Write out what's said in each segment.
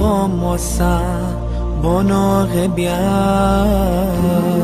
commença bonheur bien.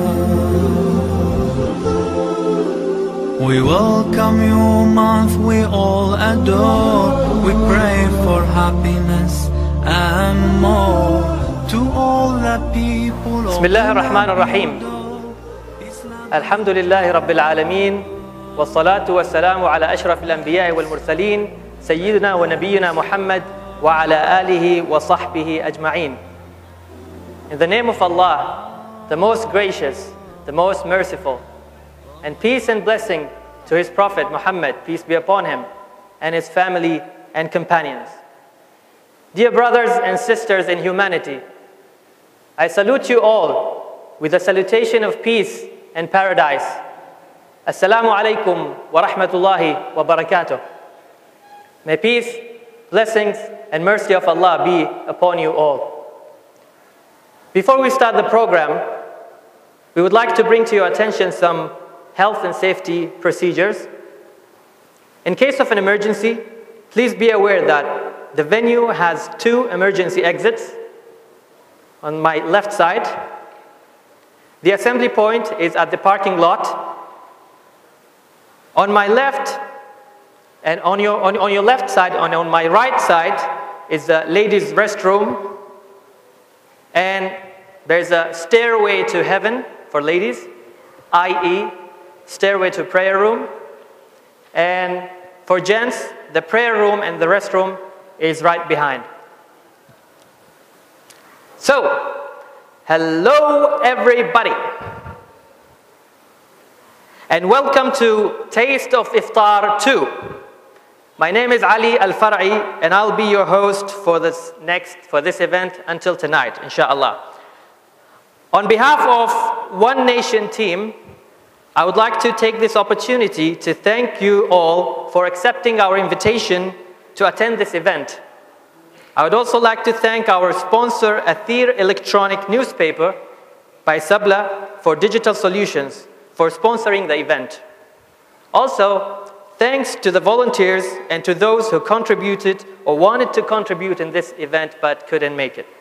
We welcome you month we all adore. We pray for happiness and more to all the people. بسم الله الرحمن الرحيم. الحمد لله رب العالمين والصلاة والسلام على أشرف الأنبياء والمرسلين سيدنا ونبينا محمد وعلى آله وصحبه أجمعين. In the name of Allah, the most gracious, the most merciful, and peace and blessing to his Prophet Muhammad, peace be upon him, and his family and companions. Dear brothers and sisters in humanity, I salute you all with a salutation of peace and paradise. Assalamu alaikum wa rahmatullahi wa barakatuh. May peace, blessings, and mercy of Allah be upon you all. Before we start the program, we would like to bring to your attention some health and safety procedures. In case of an emergency, please be aware that the venue has 2 emergency exits on my left side. The assembly point is at the parking lot. On my left, and on your left side, on my right side, is the ladies' restroom. And there's a stairway to heaven for ladies, i.e., stairway to prayer room. And for gents, the prayer room and the restroom is right behind. So, hello everybody, and welcome to Taste of Iftar 2. My name is Ali Al-Far'i, and I'll be your host for this event until tonight, inshallah. On behalf of One Nation team, I would like to take this opportunity to thank you all for accepting our invitation to attend this event. I would also like to thank our sponsor, Athir Electronic Newspaper by Sabla for Digital Solutions, for sponsoring the event. Also, thanks to the volunteers and to those who contributed or wanted to contribute in this event but couldn't make it.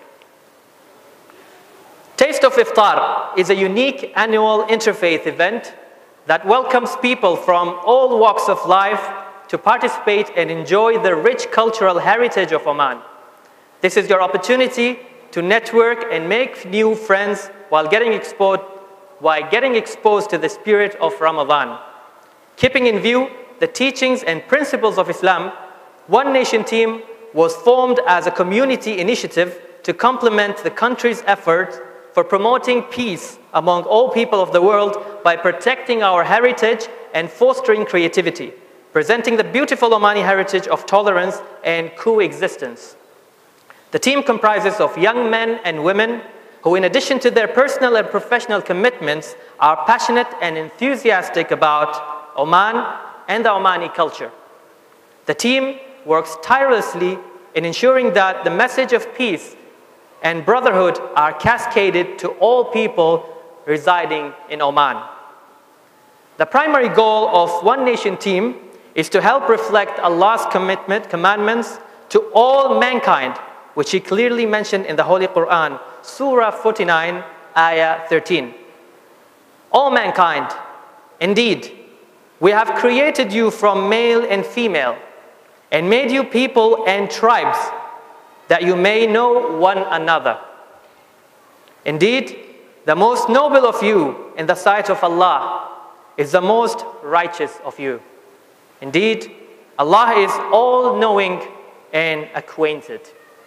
Taste of Iftar is a unique annual interfaith event that welcomes people from all walks of life to participate and enjoy the rich cultural heritage of Oman. This is your opportunity to network and make new friends while getting exposed to the spirit of Ramadan. Keeping in view the teachings and principles of Islam, One Nation team was formed as a community initiative to complement the country's efforts for promoting peace among all people of the world by protecting our heritage and fostering creativity, presenting the beautiful Omani heritage of tolerance and coexistence. The team comprises of young men and women who, in addition to their personal and professional commitments, are passionate and enthusiastic about Oman and the Omani culture. The team works tirelessly in ensuring that the message of peace and brotherhood are cascaded to all people residing in Oman. The primary goal of One Nation team is to help reflect Allah's commandments to all mankind, which He clearly mentioned in the Holy Quran, Surah 49, Ayah 13. All mankind, indeed, we have created you from male and female, and made you people and tribes, that you may know one another. Indeed, the most noble of you in the sight of Allah is the most righteous of you. Indeed, Allah is all-knowing and acquainted.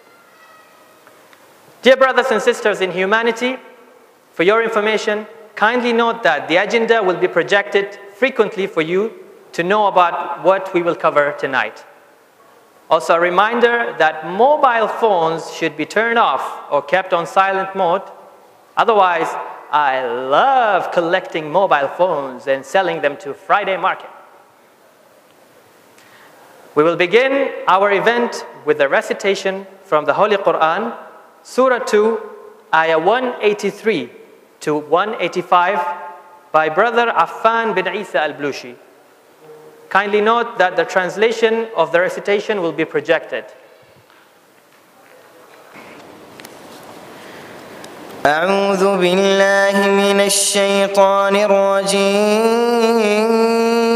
Dear brothers and sisters in humanity, for your information, kindly note that the agenda will be projected frequently for you to know about what we will cover tonight. Also, a reminder that mobile phones should be turned off or kept on silent mode. Otherwise, I love collecting mobile phones and selling them to Friday market. We will begin our event with the recitation from the Holy Quran, Surah 2, Ayah 183 to 185 by Brother Affan bin Isa al-Blushi. Kindly note that the translation of the recitation will be projected. أعوذ بالله من الشيطان الرجيم.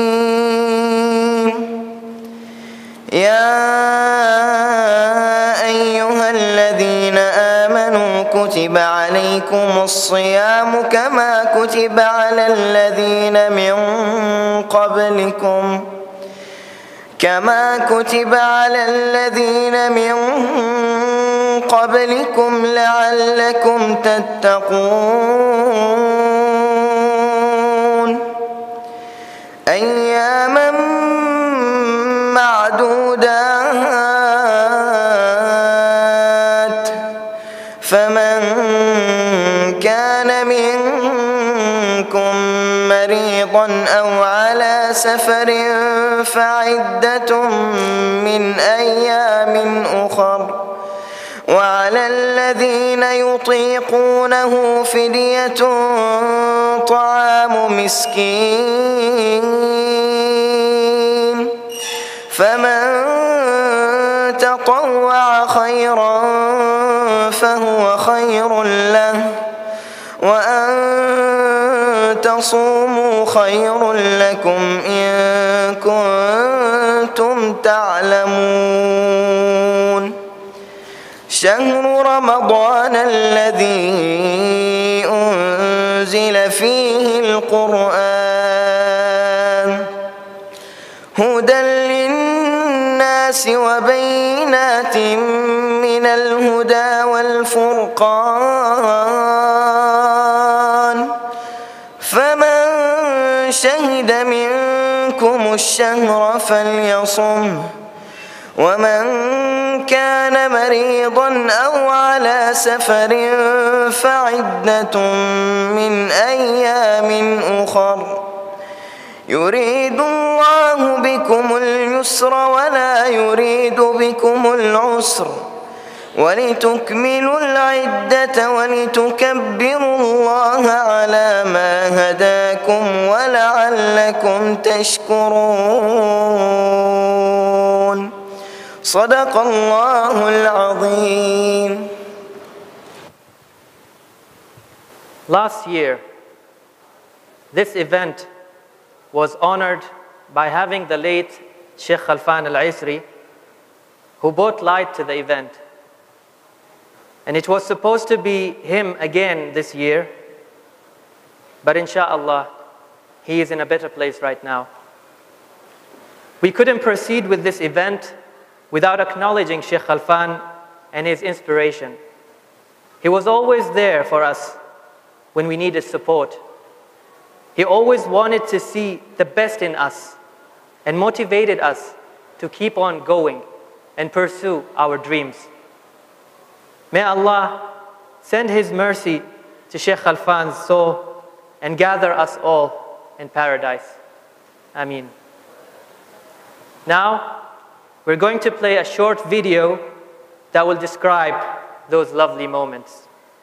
يا أيها الذين آمنوا كتب عليكم الصيام كما كتب على الذين من قبلكم لعلكم تتقون أياما معدودات فمن كان منكم مريضا أو على سفر فعدة من أيام أخر وعلى الذين يطيقونه فدية طعام مسكين فمن تطوع خيرا فهو خير له وأن تصوموا خير لكم إن كنتم تعلمون شهر رمضان الذي أنزل فيه القرآن هدى للناس وبينات من الهدى والفرقان فمن شهد منكم الشهر فليصمه ومن كان مريضا أو على سفر فعدة من أيام أخر يريد الله بكم اليسر ولا يريد بكم العسر ولتكملوا العدة ولتكبروا الله على ما هداكم ولعلكم تشكرون صدق الله العظيم. Last year, this event was honored by having the late Sheikh Khalfan Al-Isri, who brought light to the event. And it was supposed to be him again this year, but inshallah, he is in a better place right now. We couldn't proceed with this event without acknowledging Sheikh Khalfan and his inspiration. He was always there for us when we needed support. He always wanted to see the best in us and motivated us to keep on going and pursue our dreams. May Allah send His mercy to Sheikh Khalfan's soul and gather us all in paradise. Ameen. Now, we're going to play a short video that will describe those lovely moments.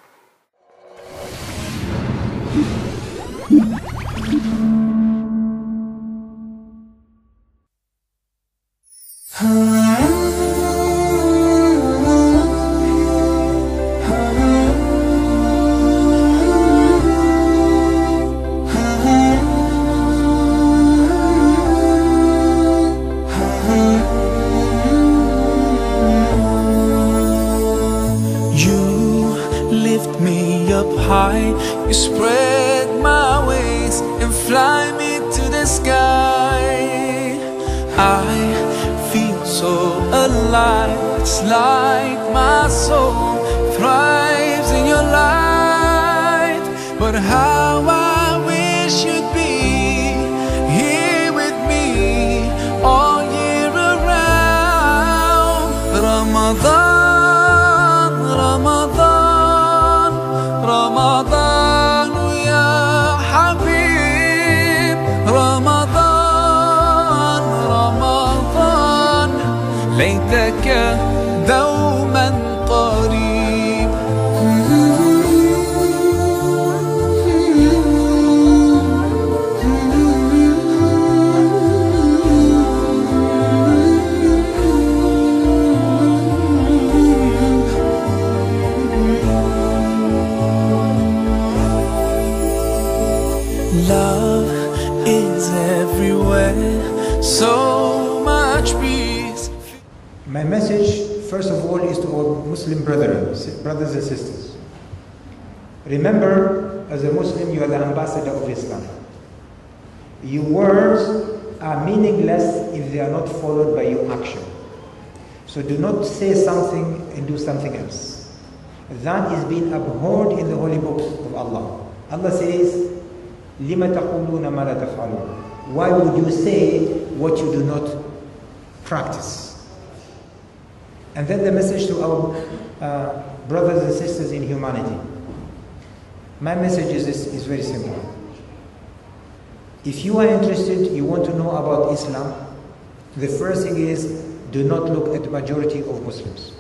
You spread my wings and fly me to the sky. I feel so alive. It's like my soul thrives in your light. But how I wish you'd be here with me all year around. Ramadan, Ramadan, Ramadan ya Habib. Ramadan, Ramadan, ليتك دوما قريب. My message, first of all, is to our Muslim brothers and sisters. Remember, as a Muslim, you are the ambassador of Islam. Your words are meaningless if they are not followed by your action. So do not say something and do something else. That is being abhorred in the holy books of Allah. Allah says, لِمَ تَقُولُونَ مَا لَا تَفْعَلُونَ. Why would you say what you do not practice? And then the message to our brothers and sisters in humanity. My message is very simple. If you are interested, you want to know about Islam, the first thing is, do not look at the majority of Muslims.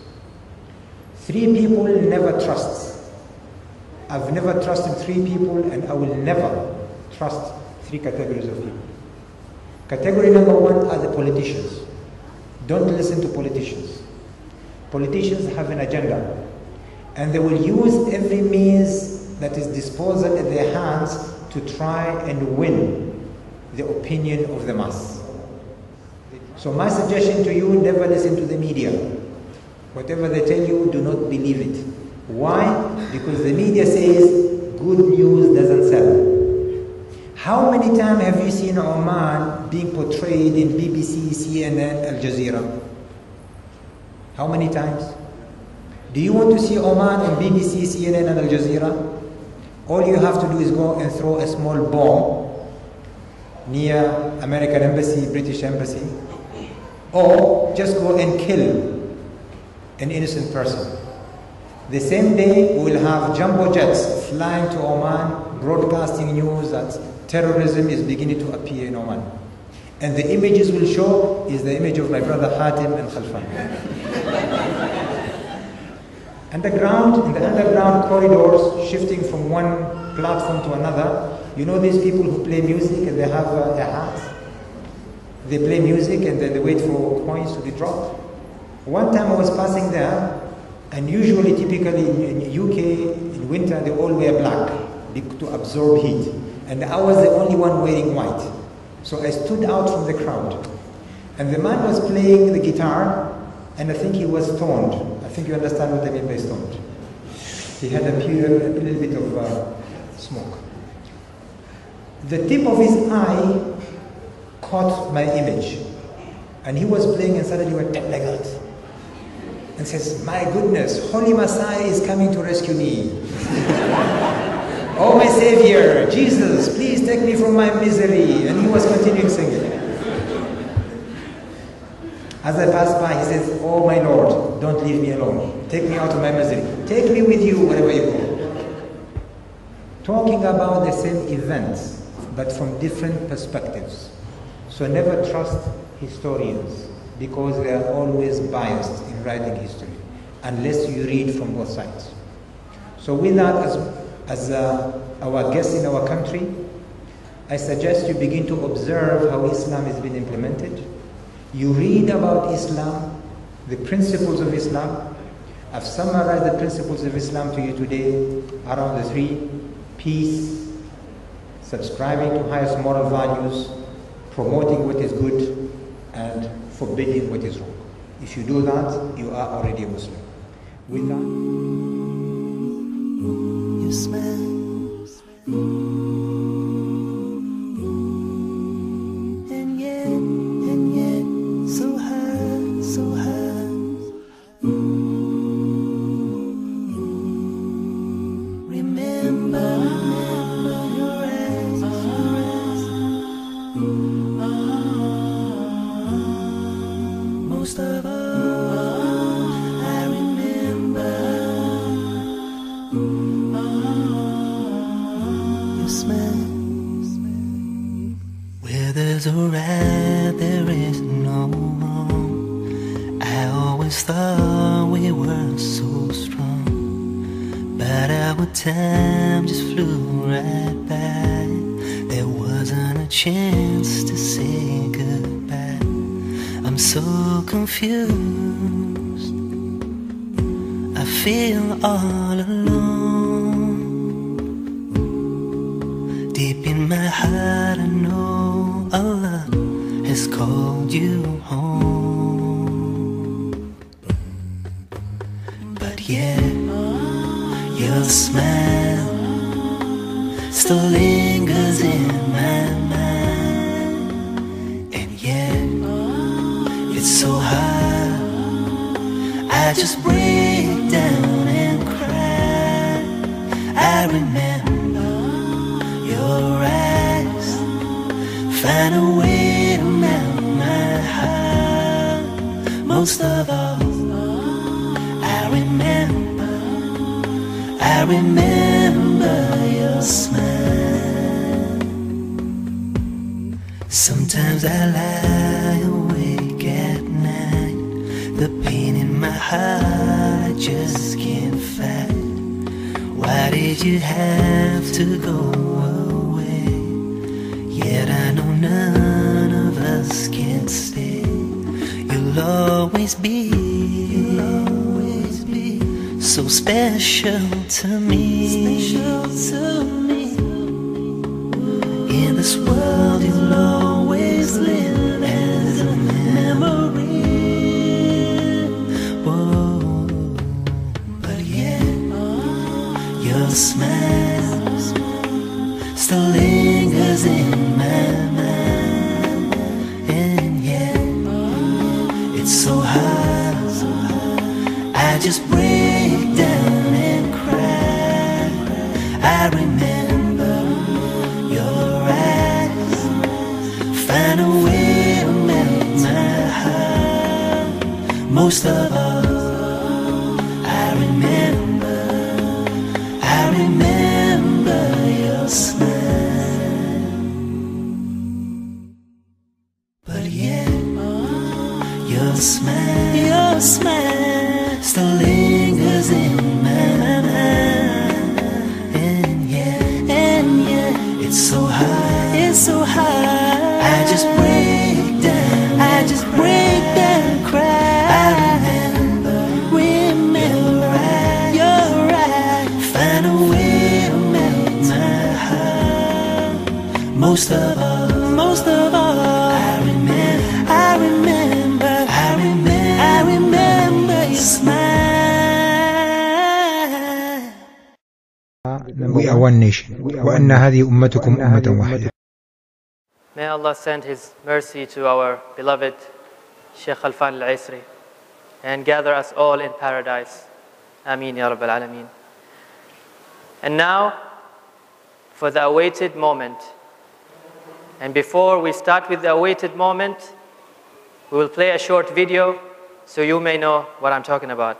3 people never trust. I've never trusted 3 people, and I will never trust 3 categories of people. Category number 1 are the politicians. Don't listen to politicians. Politicians have an agenda, and they will use every means that is disposal at their hands to try and win the opinion of the mass. So my suggestion to you, never listen to the media. Whatever they tell you, do not believe it. Why? Because the media says good news doesn't sell. How many times have you seen Oman being portrayed in BBC, CNN, Al Jazeera? How many times? Do you want to see Oman on BBC, CNN, and Al Jazeera? All you have to do is go and throw a small bomb near American embassy, British embassy, or just go and kill an innocent person. The same day, we will have jumbo jets flying to Oman, broadcasting news that terrorism is beginning to appear in Oman. And the images will show is the image of my brother Hatim and Khalfan. In the underground corridors, shifting from one platform to another, you know these people who play music and they have a hat? They play music and then they wait for coins to be dropped. One time I was passing there, and usually, typically in UK, in winter, they all wear black to absorb heat. And I was the only one wearing white. So I stood out from the crowd. And the man was playing the guitar, and I think he was stoned. I think you understand what I mean by stoned. He had a little bit of smoke. The tip of his eye caught my image. And he was playing and suddenly went like that. And says, my goodness, Holy Messiah is coming to rescue me. Oh my Savior, Jesus, please take me from my misery. And he was continuing singing. As I passed by, he says, oh my Lord, don't leave me alone. Take me out of my misery. Take me with you wherever you go. Talking about the same events, but from different perspectives. So never trust historians, because they are always biased in writing history, unless you read from both sides. So with that, as our guest in our country, I suggest you begin to observe how Islam has been implemented. You read about Islam, the principles of Islam. I've summarized the principles of Islam to you today around the 3: peace, subscribing to highest moral values, promoting what is good, and forbidding what is wrong. If you do that, you are already a Muslim. With that, You smell. And yet, so high, so high. Remember your eyes, most of all, I remember your smile. Where there's a right, there is no wrong. I always thought we were so strong, but our time just flew right by. There wasn't a chance to say goodbye. I'm so confused, I feel all alone. Deep in my heart I know Allah has called you home. yet your smile still lingers in my mind. And yet it's so hard, I just break down and cry. I remember your eyes, find a way to melt my heart. Most of all, I remember your smile. Sometimes I lie awake at night, the pain in my heart I just can't fight. Why did you have to go away? Yet I know none of us can stay. You'll always be so special to me. In this world you'll always live as a memory. Whoa. But yet your smile still lingers in my mind. And yet it's so hard, I just break down and cry. I remember your eyes, find a way to melt my heart. Most of all, I remember your smile. But yet your smile still lingers in my mind. And yet it's so hard, I just break down and cry. I remember you're right, find a way to melt my heart. Most of all, I remember your smile. We are one nation. وأن هذه أمتكم أمة واحدة. May Allah send His mercy to our beloved Sheikh Khalfan Al-Aisri and gather us all in paradise. Ameen Ya Rabbal Alameen. And now, for the awaited moment. And before we start with the awaited moment, we will play a short video so you may know what I'm talking about.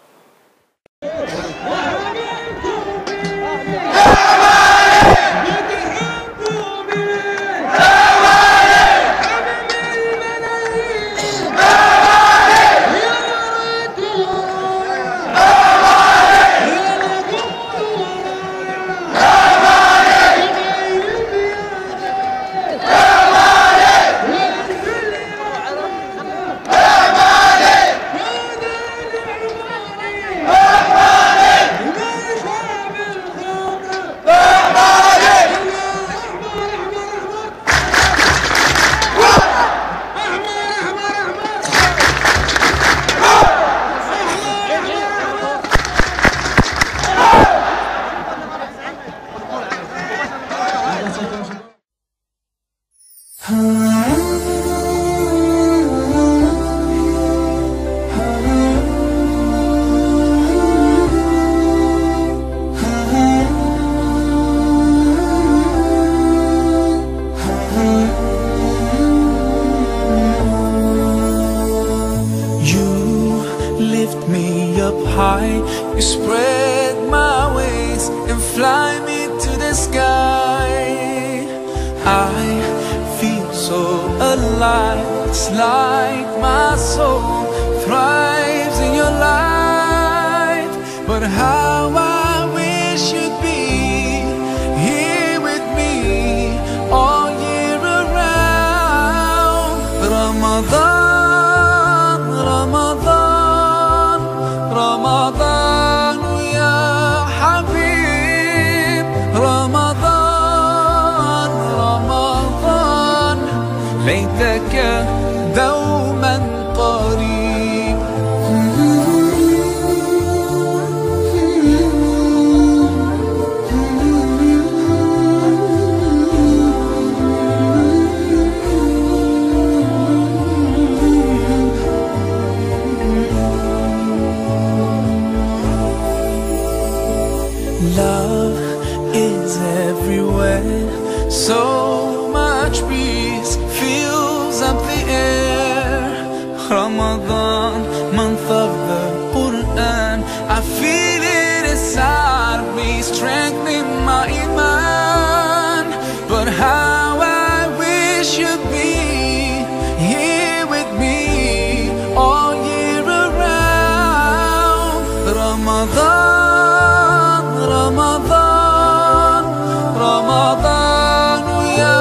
You spread my wings and fly me to the sky. I feel so alive. It's like my soul thrives in your light. But how I wish you'd be here with me all year around. Ramadan, Ramadan, Ramadan ya Habib. Ramadan, Ramadan ليتك دوما قريبا. So much peace fills up the air. Ramadan, month of the Quran, I feel it inside me, strengthening my iman. But how I wish you'd be here with me all year around. Ramadan, Ramadan, Ramadan ya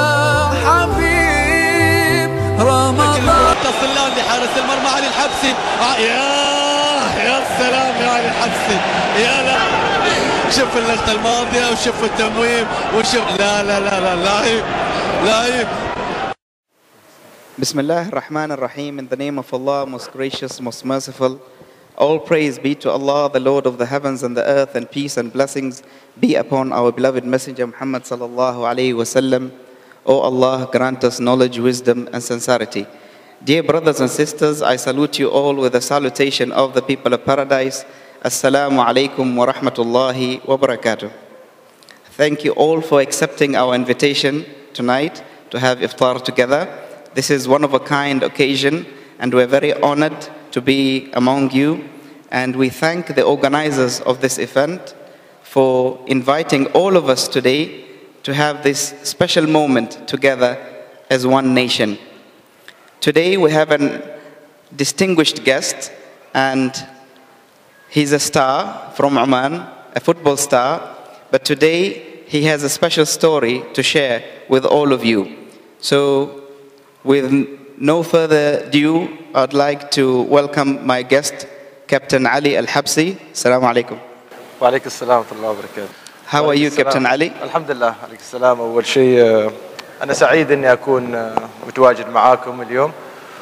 Habib, Ramadan. تصل لحارس المرمى علي الحبسي. يا سلام يا علي الحبسي، يا لا شوف اللقطة الماضية وشوف التمويم وشوف لا لا لا لا لاعب لاعب. Bismillah ar-Rahman ar-Rahim. In the name of Allah, most gracious, most merciful. All praise be to Allah, the Lord of the heavens and the earth, and peace and blessings be upon our beloved Messenger Muhammad sallallahu alayhi wasallam. O Allah, grant us knowledge, wisdom, and sincerity. Dear brothers and sisters, I salute you all with the salutation of the people of paradise. Assalamu alaikum wa rahmatullahi wa barakatuh. Thank you all for accepting our invitation tonight to have iftar together. This is one of a kind occasion, and we're very honored to be among you. And we thank the organizers of this event for inviting all of us today to have this special moment together as one nation. Today we have a distinguished guest, and he's a star from Oman, a football star, but today he has a special story to share with all of you. So with no further ado, I'd like to welcome my guest, Captain Ali Al-Habsi. Assalamu alaikum. Wa alaikum assalam wa rahmatullahi wa barakatuh. How are you, Captain Ali? Alhamdulillah, alaikum assalam. أول شيء أنا سعيد إني أكون متواجد معاكم اليوم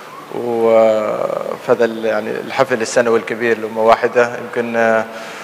وفي هذا يعني الحفل السنوي الكبير لأمة واحدة. يمكن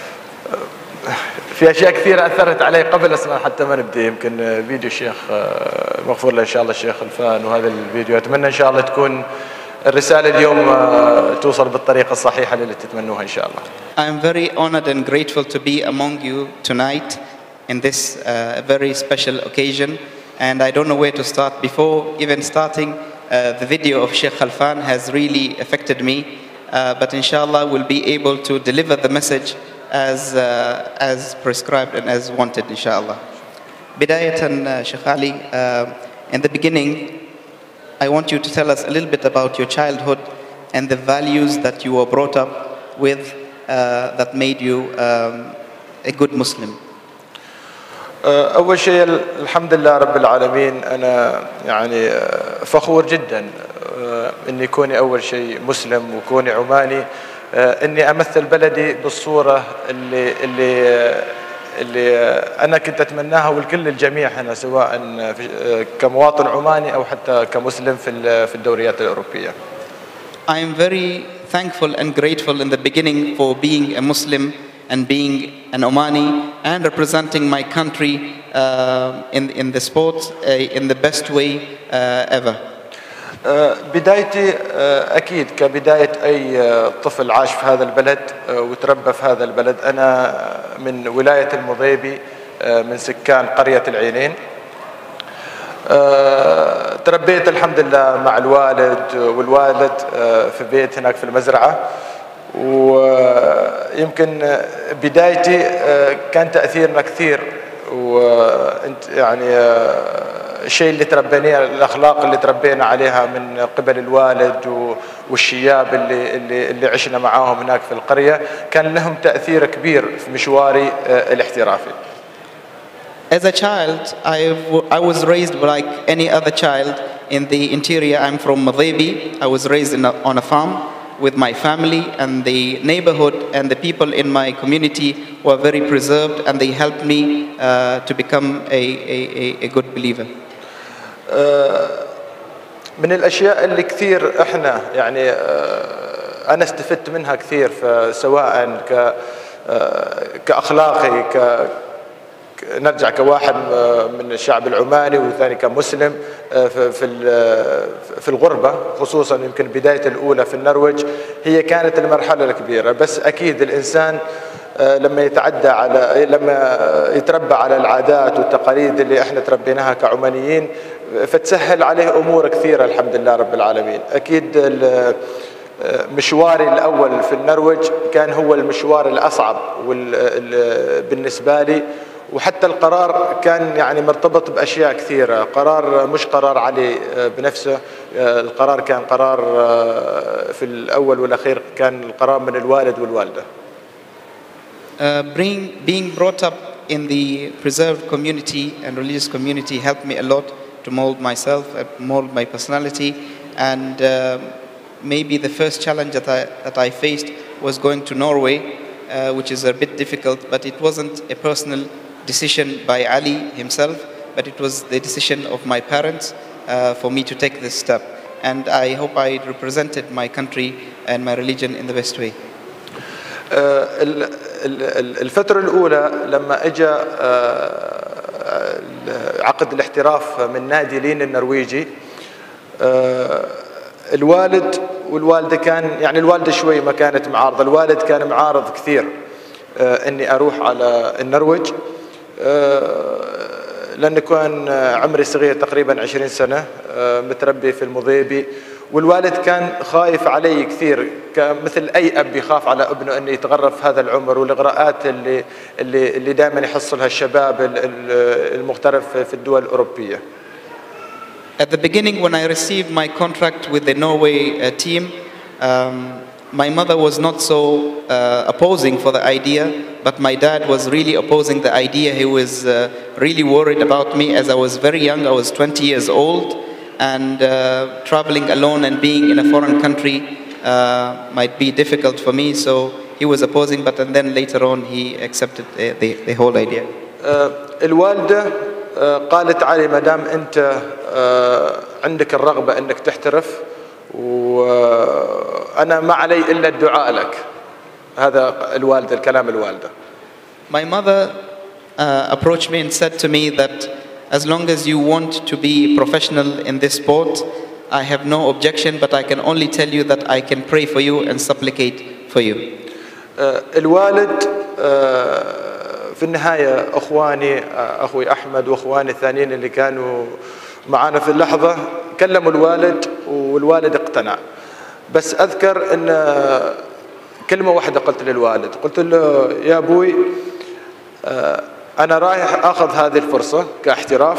في أشياء كثيرة أثرت علي قبل أصلا حتى ما نبدأ. يمكن فيديو الشيخ مغفور له إن شاء الله الشيخ خلفان، وهذا الفيديو أتمنى إن شاء الله تكون الرسالة اليوم توصل بالطريقة الصحيحة اللي تتمنوها إن شاء الله. I am very honored and grateful to be among you tonight in this very special occasion, and I don't know where to start. Before even starting, the video of Sheikh Khalfan has really affected me, but inshallah we'll be able to deliver the message as prescribed and as wanted, inshallah. Bidayatan, Sheikh Ali, in the beginning, I want you to tell us a little bit about your childhood and the values that you were brought up with that made you a good Muslim. أول شيء الحمد لله رب العالمين. أنا يعني فخور جدا إني كوني أول شيء مسلم وكوني عماني، إني أمثل بلدي بالصورة اللي أنا كنت أتمناها، والكل الجميع هنا سواء كمواطن عماني أو حتى كمسلم في الدوريات الأوروبية. I am very thankful and grateful in the beginning for being a Muslim and being an Omani and representing my country in the sports in the best way ever. بدايتي أكيد كبداية أي طفل عاش في هذا البلد وتربى في هذا البلد. أنا من ولاية المضيبي، من سكان قرية العينين. تربيت الحمد لله مع الوالد والوالد في بيت هناك في المزرعة، ويمكن بدايتي كان تأثيرنا كثير، وانت يعني الشيء اللي تربينا، الأخلاق اللي تربينا عليها من قبل الوالد والشياب اللي عشنا معاهم هناك في القرية كان لهم تأثير كبير في مشواري الاحترافي. As a child, I was raised like any other child in the interior. I'm from Madhebi. I was raised on a farm with my family, and the neighborhood and the people in my community were very preserved, and they helped me to become a good believer. من الأشياء اللي كثير إحنا يعني أنا استفدت منها كثير، سواء كأخلاقي نرجع كواحد من الشعب العماني وثاني كمسلم في الغربة، خصوصا يمكن بداية الأولى في النرويج هي كانت المرحلة الكبيرة. بس أكيد الإنسان لما يتربى على العادات والتقاليد اللي احنا تربيناها كعمانيين، فتسهل عليه امور كثيره الحمد لله رب العالمين. اكيد مشواري الاول في النرويج كان هو المشوار الاصعب بالنسبه لي، وحتى القرار كان يعني مرتبط باشياء كثيره، قرار مش قرار علي بنفسه، القرار كان قرار في الاول والاخير كان القرار من الوالد والوالده. Being brought up in the preserved community and religious community helped me a lot to mold myself, mold my personality, and maybe the first challenge that I faced was going to Norway, which is a bit difficult, but it wasn't a personal decision by Ali himself, but it was the decision of my parents for me to take this step. And I hope I represented my country and my religion in the best way. الفترة الأولى لما اجى عقد الاحتراف من نادي لين النرويجي، الوالد والوالدة يعني الوالدة شوي ما كانت معارضة، الوالد كان معارض كثير اني اروح على النرويج، لأنه كان عمري صغير تقريبا 20 سنة، متربي في المضيبي، والوالد كان خايف علي كثير مثل أي أب يخاف على ابنه أنه يتغرب في هذا العمر، والإغراءات اللي دائما يحصلها الشباب المغترب في الدول الأوروبية. At the beginning, when I received my contract with the Norway team, my mother was not so opposing for the idea, but my dad was really opposing the idea. He was really worried about me as I was very young. I was 20 years old, and traveling alone and being in a foreign country might be difficult for me. So he was opposing, but and then later on he accepted the whole idea. الوالدة قالت علي ما دام أنت عندك الرغبة أنك تحترف وأنا ما علي إلا الدعاء لك. هذا الوالدة، الكلام الوالدة. My mother approached me and said to me that as long as you want to be professional in this sport, I have no objection, but I can only tell you that I can pray for you and supplicate for you. الوالد في النهاية أخواني، أخوي أحمد وأخواني الثانيين اللي كانوا معانا في اللحظة كلموا الوالد والوالد اقتنع. بس أذكر أن كلمة واحدة قلت للوالد، قلت له يا أبوي أنا رايح أخذ هذه الفرصة كاحتراف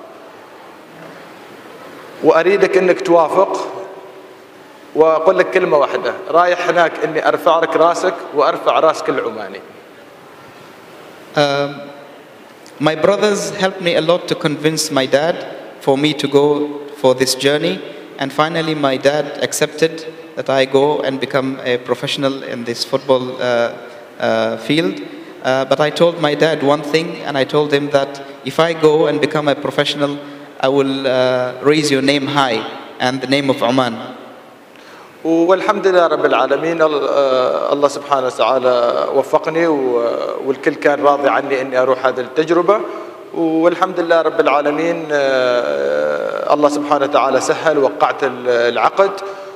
وأريدك أنك توافق، وأقول لك كلمة واحدة، رايح هناك أني أرفع لك راسك وأرفع راس كل عماني. My brothers helped me a lot to convince my dad for me to go for this journey, and finally my dad accepted that I go and become a professional in this football field. But I told my dad one thing, and I told him that if I go and become a professional, I will raise your name high and the name of Oman. والحمد لله رب العالمين، الله سبحانه وتعالى وفقني والكل كان راضي عني اني اروح هذه التجربة، والحمد لله رب العالمين الله سبحانه وتعالى سهل، وقعت العقد،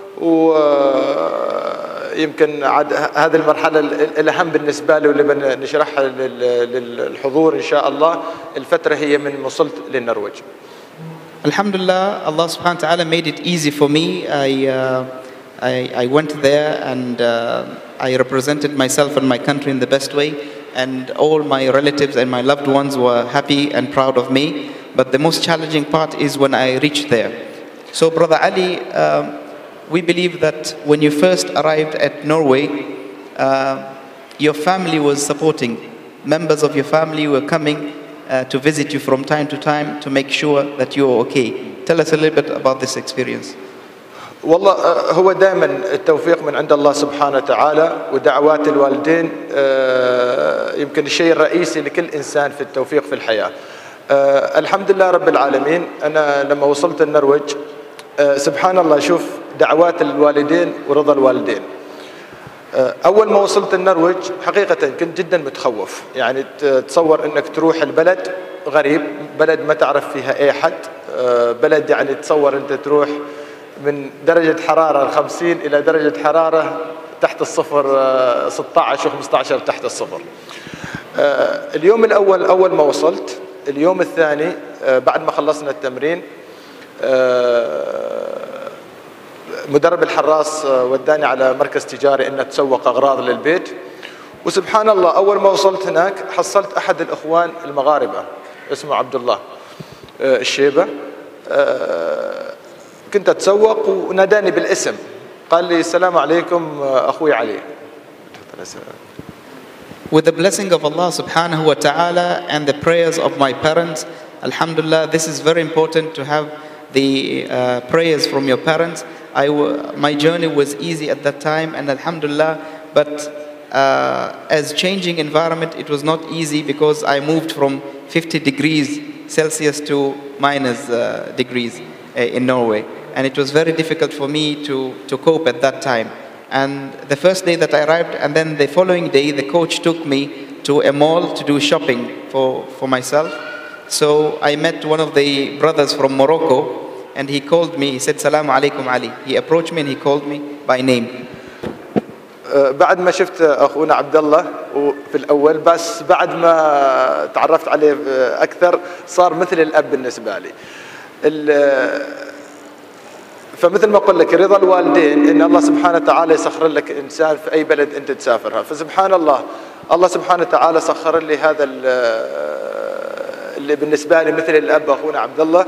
ويمكن هذه المرحلة الأهم بالنسبة لي واللي بنشرحها للحضور إن شاء الله، الفترة هي من وصلت للنرويج. Alhamdulillah, Allah subhanahu wa ta'ala made it easy for me. I went there and I represented myself and my country in the best way, and all my relatives and my loved ones were happy and proud of me. But the most challenging part is when I reached there. So Brother Ali, we believe that when you first arrived at Norway, your family was supporting. Members of your family were coming to visit you from time to time to make sure that you are okay. Tell us a little bit about this experience. والله هو دائما التوفيق من عند الله سبحانه وتعالى، ودعوات الوالدين يمكن الشيء الرئيسي لكل إنسان في التوفيق في الحياة. الحمد لله رب العالمين، أنا لما وصلت النرويج سبحان الله شوف دعوات الوالدين ورضا الوالدين. أول ما وصلت النرويج حقيقة كنت جدا متخوف، يعني تصور أنك تروح البلد غريب، بلد ما تعرف فيها أي حد، بلد يعني تصور أنت تروح من درجة حرارة 50 إلى درجة حرارة تحت الصفر 16 و15 تحت الصفر. اليوم الأول أول ما وصلت، اليوم الثاني بعد ما خلصنا التمرين مدرب الحراس وداني على مركز تجاري إنه تسوق أغراض للبيت. وسبحان الله أول ما وصلت هناك حصلت أحد الإخوان المغاربة اسمه عبد الله الشيبة، كنت أتسوق وناداني بالاسم، قال لي السلام عليكم أخوي علي. With the blessing of Allah subhanahu wa ta'ala and the prayers of my parents, alhamdulillah, this is very important to have the prayers from your parents. My journey was easy at that time, and alhamdulillah, but as changing environment, it was not easy because I moved from 50 degrees Celsius to minus degrees in Norway, and it was very difficult for me to cope at that time. And the first day that I arrived, and then the following day, the coach took me to a mall to do shopping for myself. So I met one of the brothers from Morocco, and he called me, he said, Salaam alaikum Ali. He approached me and he called me by name. بعد ما شفت أخونا عبد الله في الأول، بس بعد ما تعرفت عليه أكثر صار مثل الأب بالنسبة لي. فمثل ما أقول لك رضا الوالدين إن الله سبحانه وتعالى يسخر لك إنسان في أي بلد أنت تسافرها. فسبحان الله الله سبحانه وتعالى سخر لي هذا اللي بالنسبة لي مثل الأب أخونا عبد الله.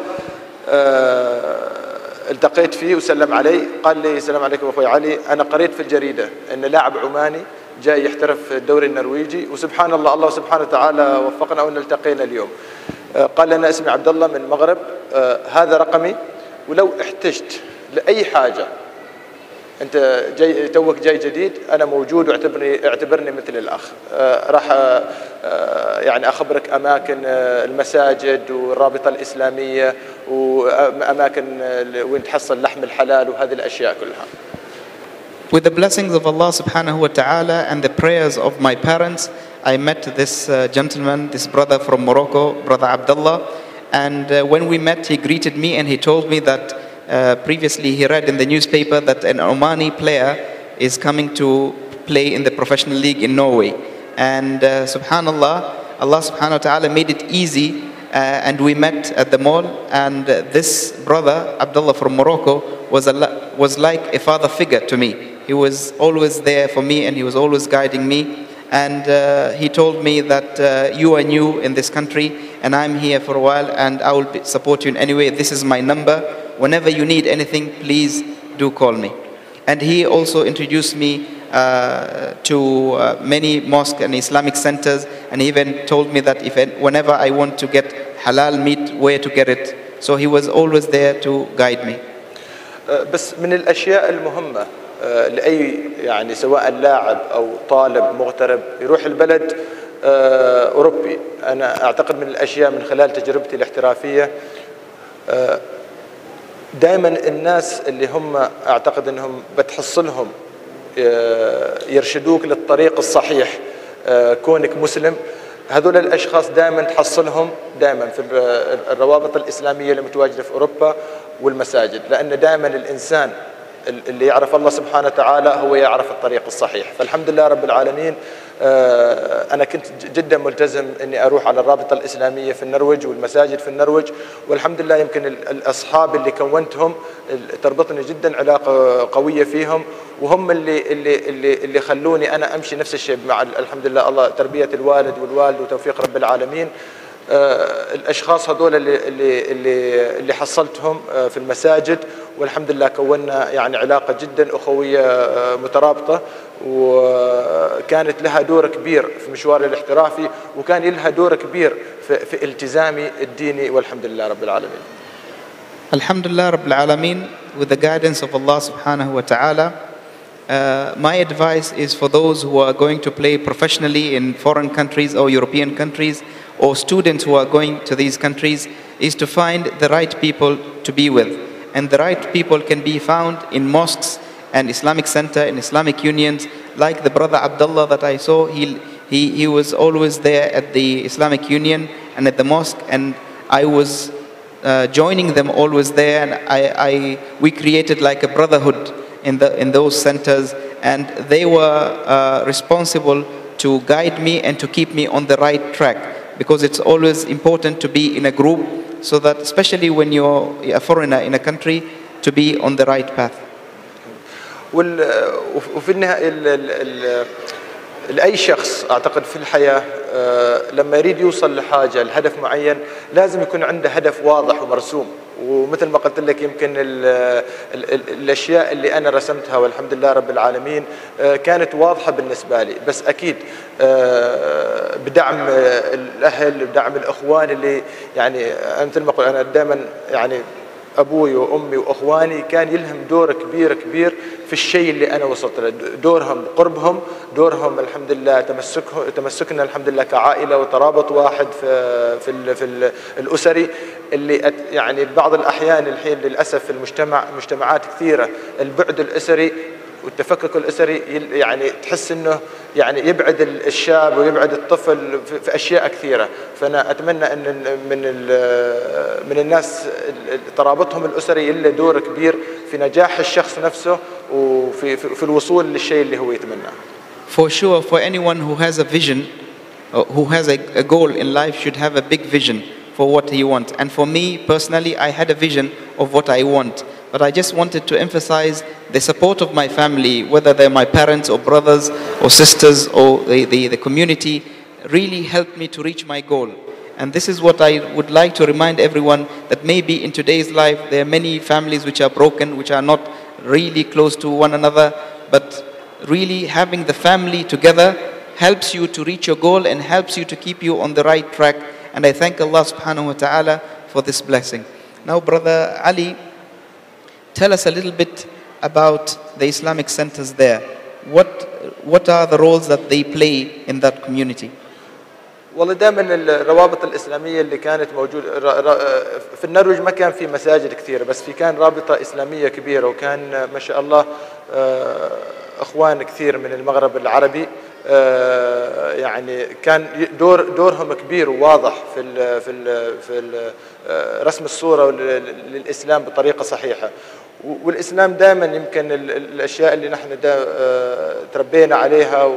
التقيت فيه وسلم علي، قال لي السلام عليكم أخوي علي، أنا قريت في الجريدة إن لاعب عماني جاي يحترف في الدوري النرويجي، وسبحان الله الله سبحانه وتعالى وفقنا وأن التقينا اليوم. قال لي أنا اسمي عبد الله من المغرب، هذا رقمي، ولو احتجت لأي حاجة أنت جاي توك جاي جديد أنا موجود، واعتبرني مثل الأخ. راح يعني أخبرك أماكن المساجد والرابطة الإسلامية وأماكن وين تحصل لحم الحلال وهذه الأشياء كلها. With the blessings of Allah subhanahu wa ta'ala and the prayers of my parents, I met this gentleman, this brother from Morocco, Brother Abdullah. And when we met, he greeted me and he told me that previously he read in the newspaper that an Omani player is coming to play in the professional league in Norway. And subhanallah, Allah subhanahu wa ta'ala made it easy, and we met at the mall. And this brother, Abdullah from Morocco, was like a father figure to me. He was always there for me and he was always guiding me. And he told me that you are new in this country and I'm here for a while and I will support you in any way. This is my number. Whenever you need anything, please do call me. And he also introduced me to many mosques and Islamic centers, and he even told me that whenever I want to get halal meat, where to get it. So he was always there to guide me. بس من الأشياء المهمة لأي يعني سواء لاعب أو طالب مغترب يروح البلد أوروبي، أنا أعتقد من الأشياء من خلال تجربتي الاحترافية دائما الناس اللي هم أعتقد أنهم بتحصلهم يرشدوك للطريق الصحيح كونك مسلم، هذول الأشخاص دائما تحصلهم دائما في الروابط الإسلامية اللي متواجدة في أوروبا والمساجد، لأن دائما الإنسان اللي يعرف الله سبحانه وتعالى هو يعرف الطريق الصحيح. فالحمد لله رب العالمين أنا كنت جدا ملتزم أني أروح على الرابطة الإسلامية في النرويج والمساجد في النرويج، والحمد لله يمكن الأصحاب اللي كونتهم تربطني جدا علاقة قوية فيهم، وهم اللي خلوني أنا أمشي نفس الشيء مع الحمد لله الله تربية الوالد والوالد وتوفيق رب العالمين. الأشخاص هذول اللي حصلتهم في المساجد، والحمد لله كونا يعني علاقة جدا أخوية مترابطة، وكانت لها دور كبير في مشواري الاحترافي، وكان لها دور كبير في التزامي الديني، والحمد لله رب العالمين. Alhamdulillah Rabbil Alameen, with the guidance of Allah subhanahu wa ta'ala, my advice is for those who are going to play professionally in foreign countries or European countries, or students who are going to these countries, is to find the right people to be with. And the right people can be found in mosques and Islamic center and Islamic unions, like the brother Abdullah that I saw. He was always there at the Islamic Union and at the mosque, and I was joining them always there, and we created like a brotherhood in those centers, and they were responsible to guide me and to keep me on the right track, because it's always important to be in a group, so that especially when you're a foreigner in a country, to be on the right path. وفي النهاية لأي شخص أعتقد في الحياة لما يريد يوصل لحاجة لهدف معين لازم يكون عنده هدف واضح ومرسوم. ومثل ما قلت لك يمكن الأشياء اللي أنا رسمتها والحمد لله رب العالمين كانت واضحة بالنسبة لي، بس أكيد بدعم الأهل بدعم الأخوان اللي يعني مثل ما قلت أنا دائما يعني أبوي وأمي وأخواني كان يلهم دور كبير كبير في الشيء اللي أنا وصلت له، دورهم قربهم، دورهم الحمد لله تمسكنا الحمد لله كعائلة وترابط واحد في الأسري اللي يعني بعض الأحيان الحين للأسف في مجتمعات كثيرة البعد الأسري والتفكك الأسري يعني تحس إنه يعني يبعد الشاب ويبعد الطفل في أشياء كثيرة. فأنا أتمنى أن من الناس ترابطهم الأسري يله دور كبير في نجاح الشخص نفسه وفي الوصول للشيء اللي هو يتمناه. For sure, for anyone who has a vision, who has a goal in life, should have a big vision for what he wants. And for me personally, I had a vision of what I want. But I just wanted to emphasize the support of my family, whether they're my parents or brothers or sisters or the community, really helped me to reach my goal. And this is what I would like to remind everyone, that maybe in today's life there are many families which are broken, which are not really close to one another, but really having the family together helps you to reach your goal and helps you to keep you on the right track. And I thank Allah subhanahu wa ta'ala for this blessing. Now, Brother Ali, tell us a little bit about the Islamic centers there. What are the roles that they play in that community? والله دائما الروابط الإسلامية اللي كانت موجودة في النرويج ما كان في مساجد كثيرة، بس في كان رابطة إسلامية كبيرة، وكان ما شاء الله أخوان كثير من المغرب العربي يعني كان دورهم كبير وواضح في رسم الصورة للإسلام بطريقة صحيحة. والإسلام دائما يمكن الأشياء اللي نحن تربينا عليها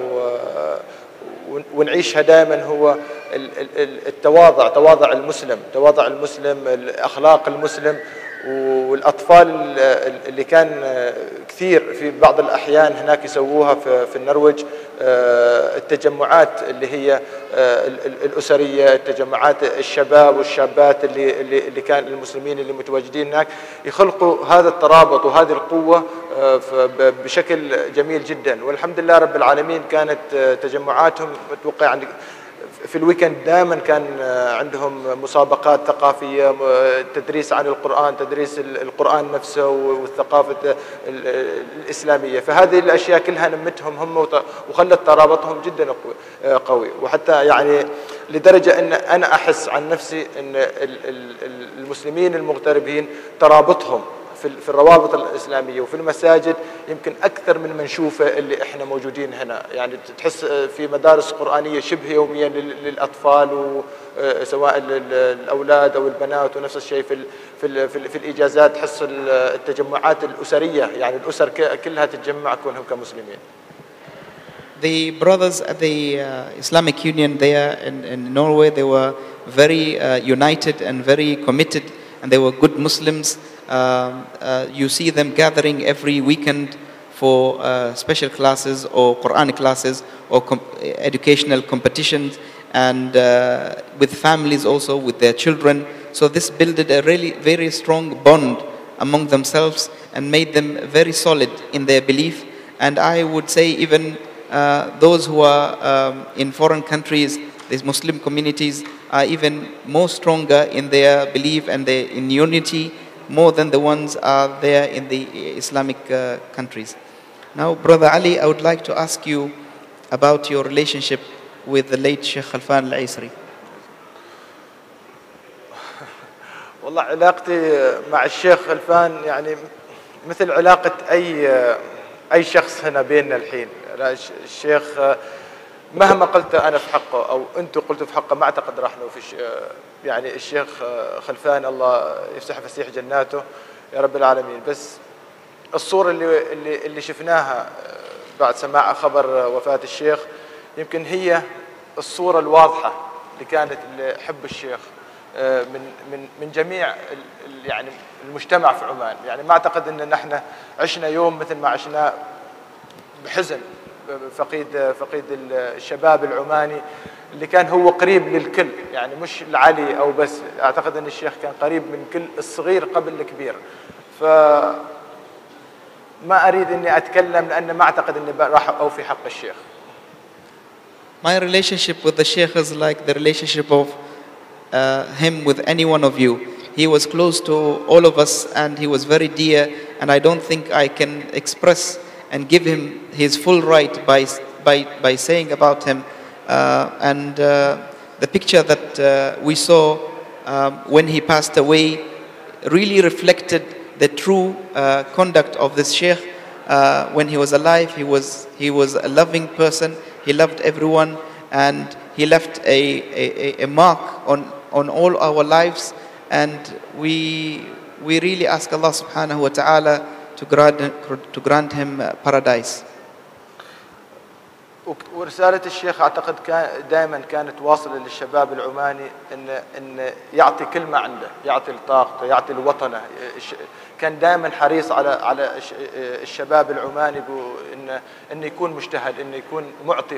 ونعيشها دائما هو التواضع، تواضع المسلم، أخلاق المسلم. والأطفال اللي كان كثير في بعض الأحيان هناك يسووها في النرويج، التجمعات اللي هي الأسرية، التجمعات الشباب والشابات اللي كان المسلمين اللي متواجدين هناك يخلقوا هذا الترابط وهذه القوة بشكل جميل جدا. والحمد لله رب العالمين كانت تجمعاتهم أتوقع يعني في الويكند دائما كان عندهم مسابقات ثقافية، تدريس عن القرآن، تدريس القرآن نفسه والثقافة الإسلامية. فهذه الأشياء كلها نمتهم هم وخلت ترابطهم جدا قوي. وحتى يعني لدرجة أن أنا أحس عن نفسي أن المسلمين المغتربين ترابطهم في الروابط الإسلامية وفي المساجد يمكن أكثر من نشوفه اللي إحنا موجودين هنا. يعني تحس في مدارس قرآنية شبه يوميا للأطفال سواء الأولاد أو البنات، ونفس الشيء في الإجازات تحس التجمعات الأسرية، يعني الأسر كلها تتجمع كونهم كمسلمين. The brothers at the Islamic Union there in Norway, they were very united and very committed, and they were good Muslims. You see them gathering every weekend for special classes or Quranic classes or educational competitions, and with families also, with their children. So this built a really very strong bond among themselves and made them very solid in their belief. And I would say even those who are in foreign countries, these Muslim communities are even more stronger in their belief and in unity more than the ones are there in the Islamic countries. Now, Brother Ali, I would like to ask you about your relationship with the late Sheikh Khalfan Al-Aisri. والله علاقتي مع الشيخ خلفان يعني مثل علاقة أي شخص هنا بيننا الحين. الشيخ مهما قلت أنا في حقه أو أنتم قلتوا في حقه ما أعتقد راح نوفي. يعني الشيخ خلفان الله يفسح فسيح جناته يا رب العالمين. بس الصورة اللي شفناها بعد سماع خبر وفاة الشيخ، يمكن هي الصورة الواضحة اللي كانت حب الشيخ من جميع يعني المجتمع في عمان. يعني ما أعتقد أن نحن عشنا يوم مثل ما عشنا بحزن فقيد الشباب العماني اللي كان هو قريب للكل، يعني مش العلي أو بس. أعتقد أن الشيخ كان قريب من كل، الصغير قبل الكبير. فما أريد أني أتكلم لأن ما أعتقد أني راح أوفي حق الشيخ. My relationship with the Sheikh is like the relationship of him with any one of you. He was close to all of us and he was very dear, and I don't think I can express and give him his full right by saying about him. The picture that we saw when he passed away really reflected the true conduct of this Sheikh. When he was alive, he was a loving person. He loved everyone, and he left a mark on all our lives. And we really ask Allah subhanahu wa ta'ala to grant him paradise. ورسالة الشيخ أعتقد دائما كانت واصلة للشباب العماني إن يعطي كلمة عنده، يعطي طاقته، يعطي الوطنه. كان دائما حريص على الشباب العماني إنه يكون مجتهد، إنه يكون معطي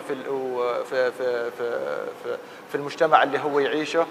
في المجتمع اللي هو يعيشه.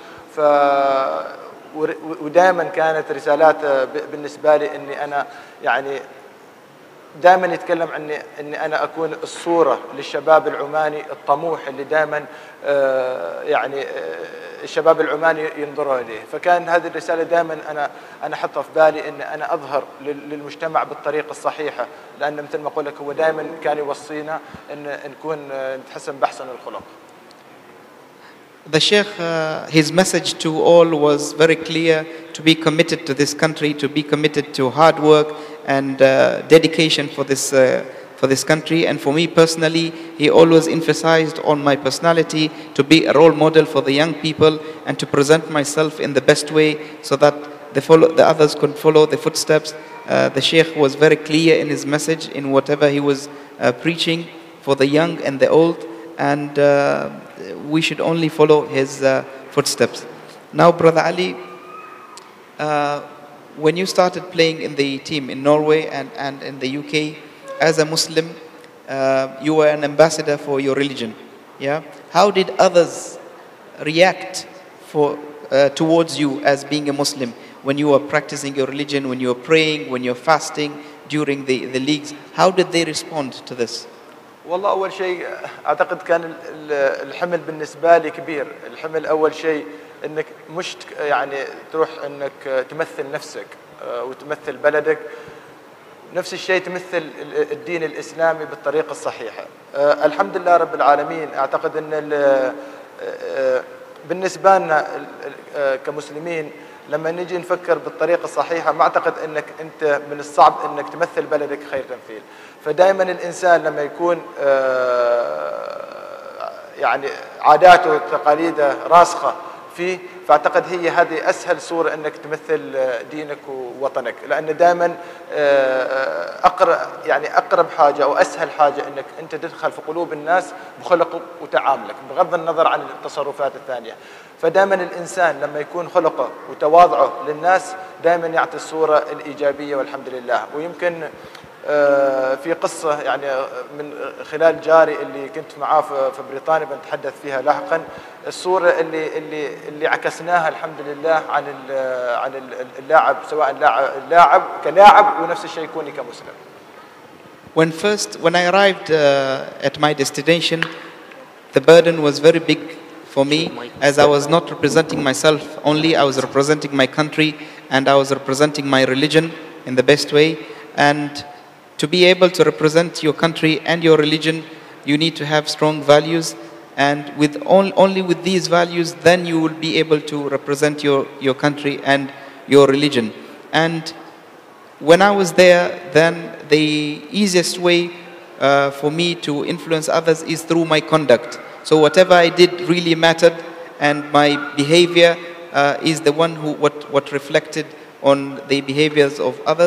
ودائما كانت رسالات بالنسبة لي إني أنا يعني دائما يتكلم عني اني انا اكون الصوره للشباب العماني الطموح اللي دائما يعني الشباب العماني ينظروا اليه. فكان هذه الرساله دائما انا احطها في بالي ان انا اظهر للمجتمع بالطريقه الصحيحه، لان مثل ما اقول لك هو دائما كان يوصينا ان نكون نتحسن باحسن الخلق. The Sheikh, his message to all was very clear: to be committed to this country, to be committed to hard work and dedication for this country. And for me personally, he always emphasized on my personality to be a role model for the young people and to present myself in the best way so that the others could follow the footsteps. The Sheikh was very clear in his message in whatever he was preaching for the young and the old, and we should only follow his footsteps. Now, Brother Ali, when you started playing in the team in Norway and in the UK, as a Muslim, you were an ambassador for your religion. Yeah? How did others react towards you as being a Muslim when you were practicing your religion, when you were praying, when you're fasting during the leagues? How did they respond to this? والله أول شيء أعتقد كان الحمل بالنسبة لي كبير. الحمل أول شيء إنك مش يعني تروح إنك تمثل نفسك وتمثل بلدك، نفس الشيء تمثل الدين الإسلامي بالطريقة الصحيحة. الحمد لله رب العالمين. أعتقد إن بالنسبة لنا كمسلمين لما نجي نفكر بالطريقة الصحيحة ما أعتقد أنك أنت من الصعب أنك تمثل بلدك خير تمثيل. فدائما الإنسان لما يكون يعني عاداته وتقاليده راسخة فيه، فأعتقد هي هذه أسهل صورة أنك تمثل دينك ووطنك، لأن دائما أقرب حاجة أو أسهل حاجة أنك أنت تدخل في قلوب الناس بخلقك وتعاملك بغض النظر عن التصرفات الثانية. فدائما الإنسان لما يكون خلقه وتواضعه للناس دائما يعطي الصورة الإيجابية والحمد لله. ويمكن في قصة يعني من خلال جاري اللي كنت معاه في بريطانيا بنتحدث فيها لاحقا، الصورة اللي عكسناها الحمد لله عن اللاعب، سواء اللاعب كلاعب ونفس الشيء يكون كمسلم. When I arrived at my destination, the burden was very big for me, as I was not representing myself only, I was representing my country and I was representing my religion in the best way. And to be able to represent your country and your religion, you need to have strong values, and with only with these values, then you will be able to represent your country and your religion. And when I was there, then the easiest way for me to influence others is through my conduct. So whatever I did really mattered, and my behavior is the one what reflected on the behaviors of others.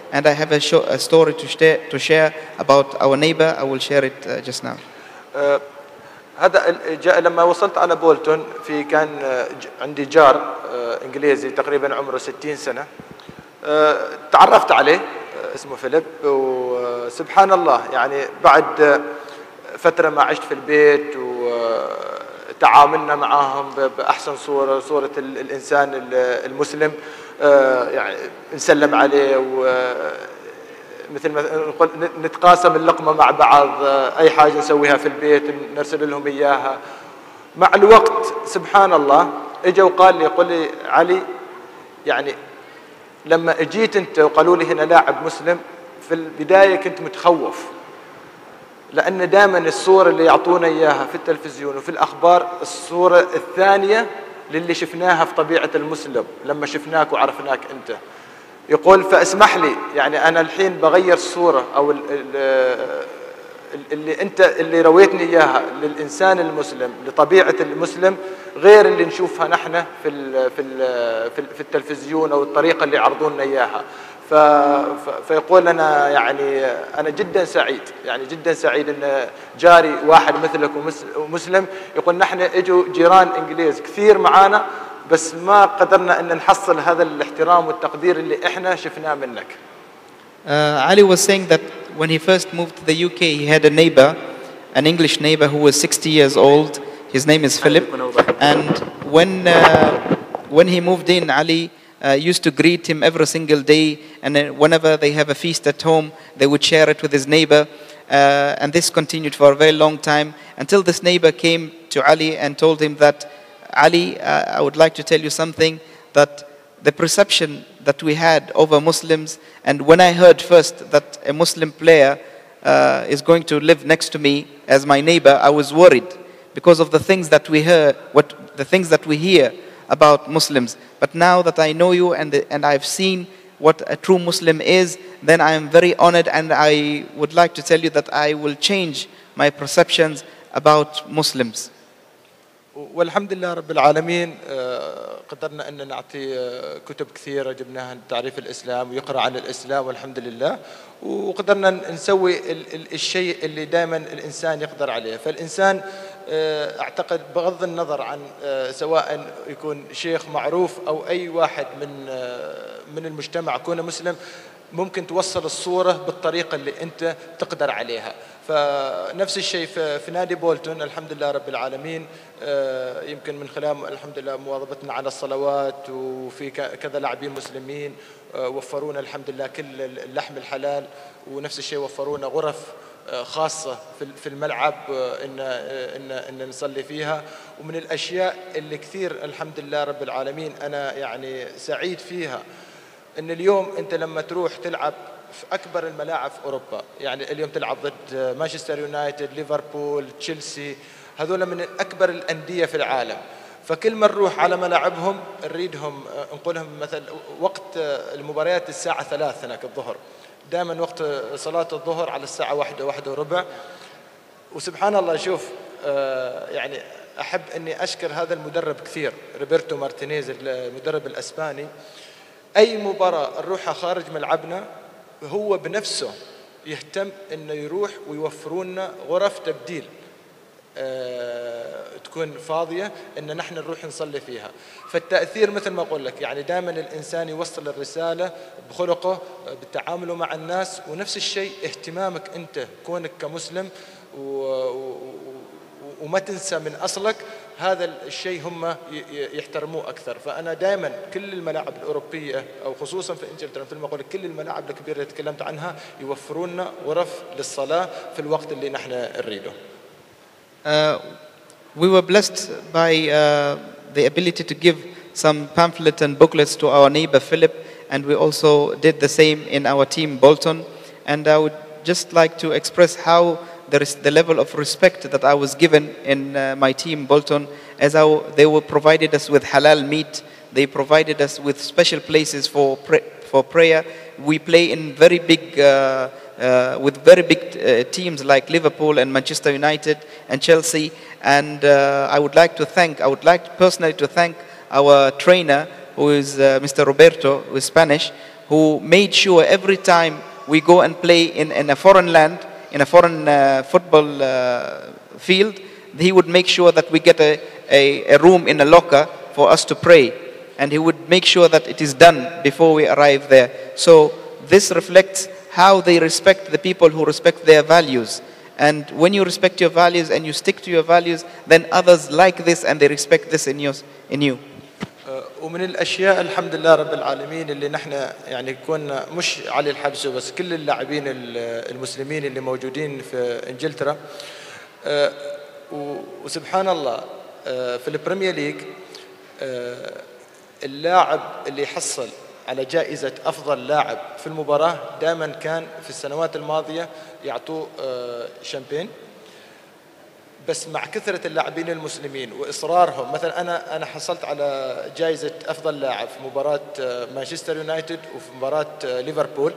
and I have a story to share about our neighbor. I will share it just now. هذا لما وصلت على بولتون كان عندي جار انجليزي تقريبا عمره 60 سنه. تعرفت عليه، اسمه فيليب، وسبحان الله يعني بعد فتره ما عشت في البيت وتعاملنا معاهم باحسن صوره الانسان المسلم. يعني نسلم عليه مثل ما نقول نتقاسم اللقمة مع بعض، أي حاجة نسويها في البيت نرسل لهم إياها. مع الوقت سبحان الله إجا وقال لي، يقول لي علي يعني لما اجيت أنت وقالوا لي هنا لاعب مسلم، في البداية كنت متخوف، لأن دائما الصورة اللي يعطونا إياها في التلفزيون وفي الأخبار الصورة الثانية للي شفناها في طبيعة المسلم لما شفناك وعرفناك أنت. يقول فاسمح لي يعني أنا الحين بغير الصورة أو اللي أنت اللي رويتني إياها للإنسان المسلم لطبيعة المسلم غير اللي نشوفها نحن في التلفزيون أو الطريقة اللي يعرضوننا إياها. فيقول أنا يعني أنا جدا سعيد، يعني جدا سعيد أن جاري واحد مثلك ومسلم. يقول نحن اجوا جيران إنجليز كثير معانا بس ما قدرنا أن نحصل هذا الاحترام والتقدير اللي إحنا شفناه منك. Ali was saying that when he first moved to the UK, he had a neighbor, an English neighbor who was 60 years old. His name is Philip. And when he moved in, Ali used to greet him every single day. And whenever they have a feast at home, they would share it with his neighbor. And this continued for a very long time until this neighbor came to Ali and told him that, Ali, I would like to tell you something, that the perception that we had over Muslims, and when I heard first that a Muslim player is going to live next to me as my neighbor, I was worried because of the things that we heard, the things that we hear about Muslims. But now that I know you and I've seen what a true Muslim is, then I am very honored, and I would like to tell you that I will change my perceptions about Muslims. والحمد لله رب العالمين قدرنا أن نعطي كتب كثيرة جبناها تعريف الإسلام ويقرأ عن الإسلام والحمد لله، وقدرنا نسوي الشيء اللي دائما الإنسان يقدر عليه. فالإنسان أعتقد بغض النظر عن سواء يكون شيخ معروف أو أي واحد من المجتمع كونه مسلم، ممكن توصل الصورة بالطريقة اللي أنت تقدر عليها. فنفس الشيء في نادي بولتون الحمد لله رب العالمين، يمكن من خلال الحمد لله مواظبتنا على الصلوات وفي كذا لاعبين مسلمين وفرونا الحمد لله كل اللحم الحلال، ونفس الشيء وفرونا غرف خاصة في الملعب إن نصلي فيها. ومن الأشياء اللي كثير الحمد لله رب العالمين أنا يعني سعيد فيها إن اليوم أنت لما تروح تلعب في أكبر الملاعب في أوروبا، يعني اليوم تلعب ضد مانشستر يونايتد، ليفربول، تشيلسي، هذول من أكبر الأندية في العالم. فكل ما نروح على ملاعبهم نريدهم نقولهم مثلا وقت المباريات الساعة 3 هناك الظهر، دائما وقت صلاة الظهر على الساعة 1:15. وسبحان الله شوف يعني أحب أني أشكر هذا المدرب كثير، روبرتو مارتينيز المدرب الأسباني. أي مباراة نروحها خارج ملعبنا هو بنفسه يهتم أنه يروح ويوفروننا غرف تبديل تكون فاضية أن نحن نروح نصلي فيها. فالتأثير مثل ما أقول لك يعني دائما الإنسان يوصل الرسالة بخلقه بالتعامل مع الناس، ونفس الشيء اهتمامك أنت كونك كمسلم وما تنسى من أصلك، هذا الشيء هم يحترموه أكثر. فأنا دائما كل الملاعب الأوروبية أو خصوصا في إنجلترا مثل ما أقول كل الملاعب الكبيرة اللي تكلمت عنها يوفروننا غرف للصلاة في الوقت اللي نحن نريده. We were blessed by the ability to give some pamphlets and booklets to our neighbor Philip, and we also did the same in our team Bolton. And I would just like to express how there is the level of respect that I was given in my team Bolton, as they were provided us with halal meat. They provided us with special places for prayer. We play in very big with very big teams like Liverpool and Manchester United and Chelsea. And I would like personally to thank our trainer, who is Mr. Roberto, who is Spanish, who made sure every time we go and play in a foreign land, in a foreign football field, he would make sure that we get a room in a locker for us to pray. And he would make sure that it is done before we arrive there. So this reflects how they respect the people who respect their values. And when you respect your values and you stick to your values, then others like this and they respect this in you. ومن الاشياء الحمد لله رب العالمين اللي نحن يعني كنا مش علي الحبس بس كل اللاعبين المسلمين اللي موجودين في انجلترا وسبحان الله في البريمير ليج اللاعب اللي يحصل على جائزة أفضل لاعب في المباراة دائما كان في السنوات الماضية يعطوه شامبين. بس مع كثرة اللاعبين المسلمين وإصرارهم، مثلا أنا حصلت على جائزة أفضل لاعب في مباراة مانشستر يونايتد وفي مباراة ليفربول.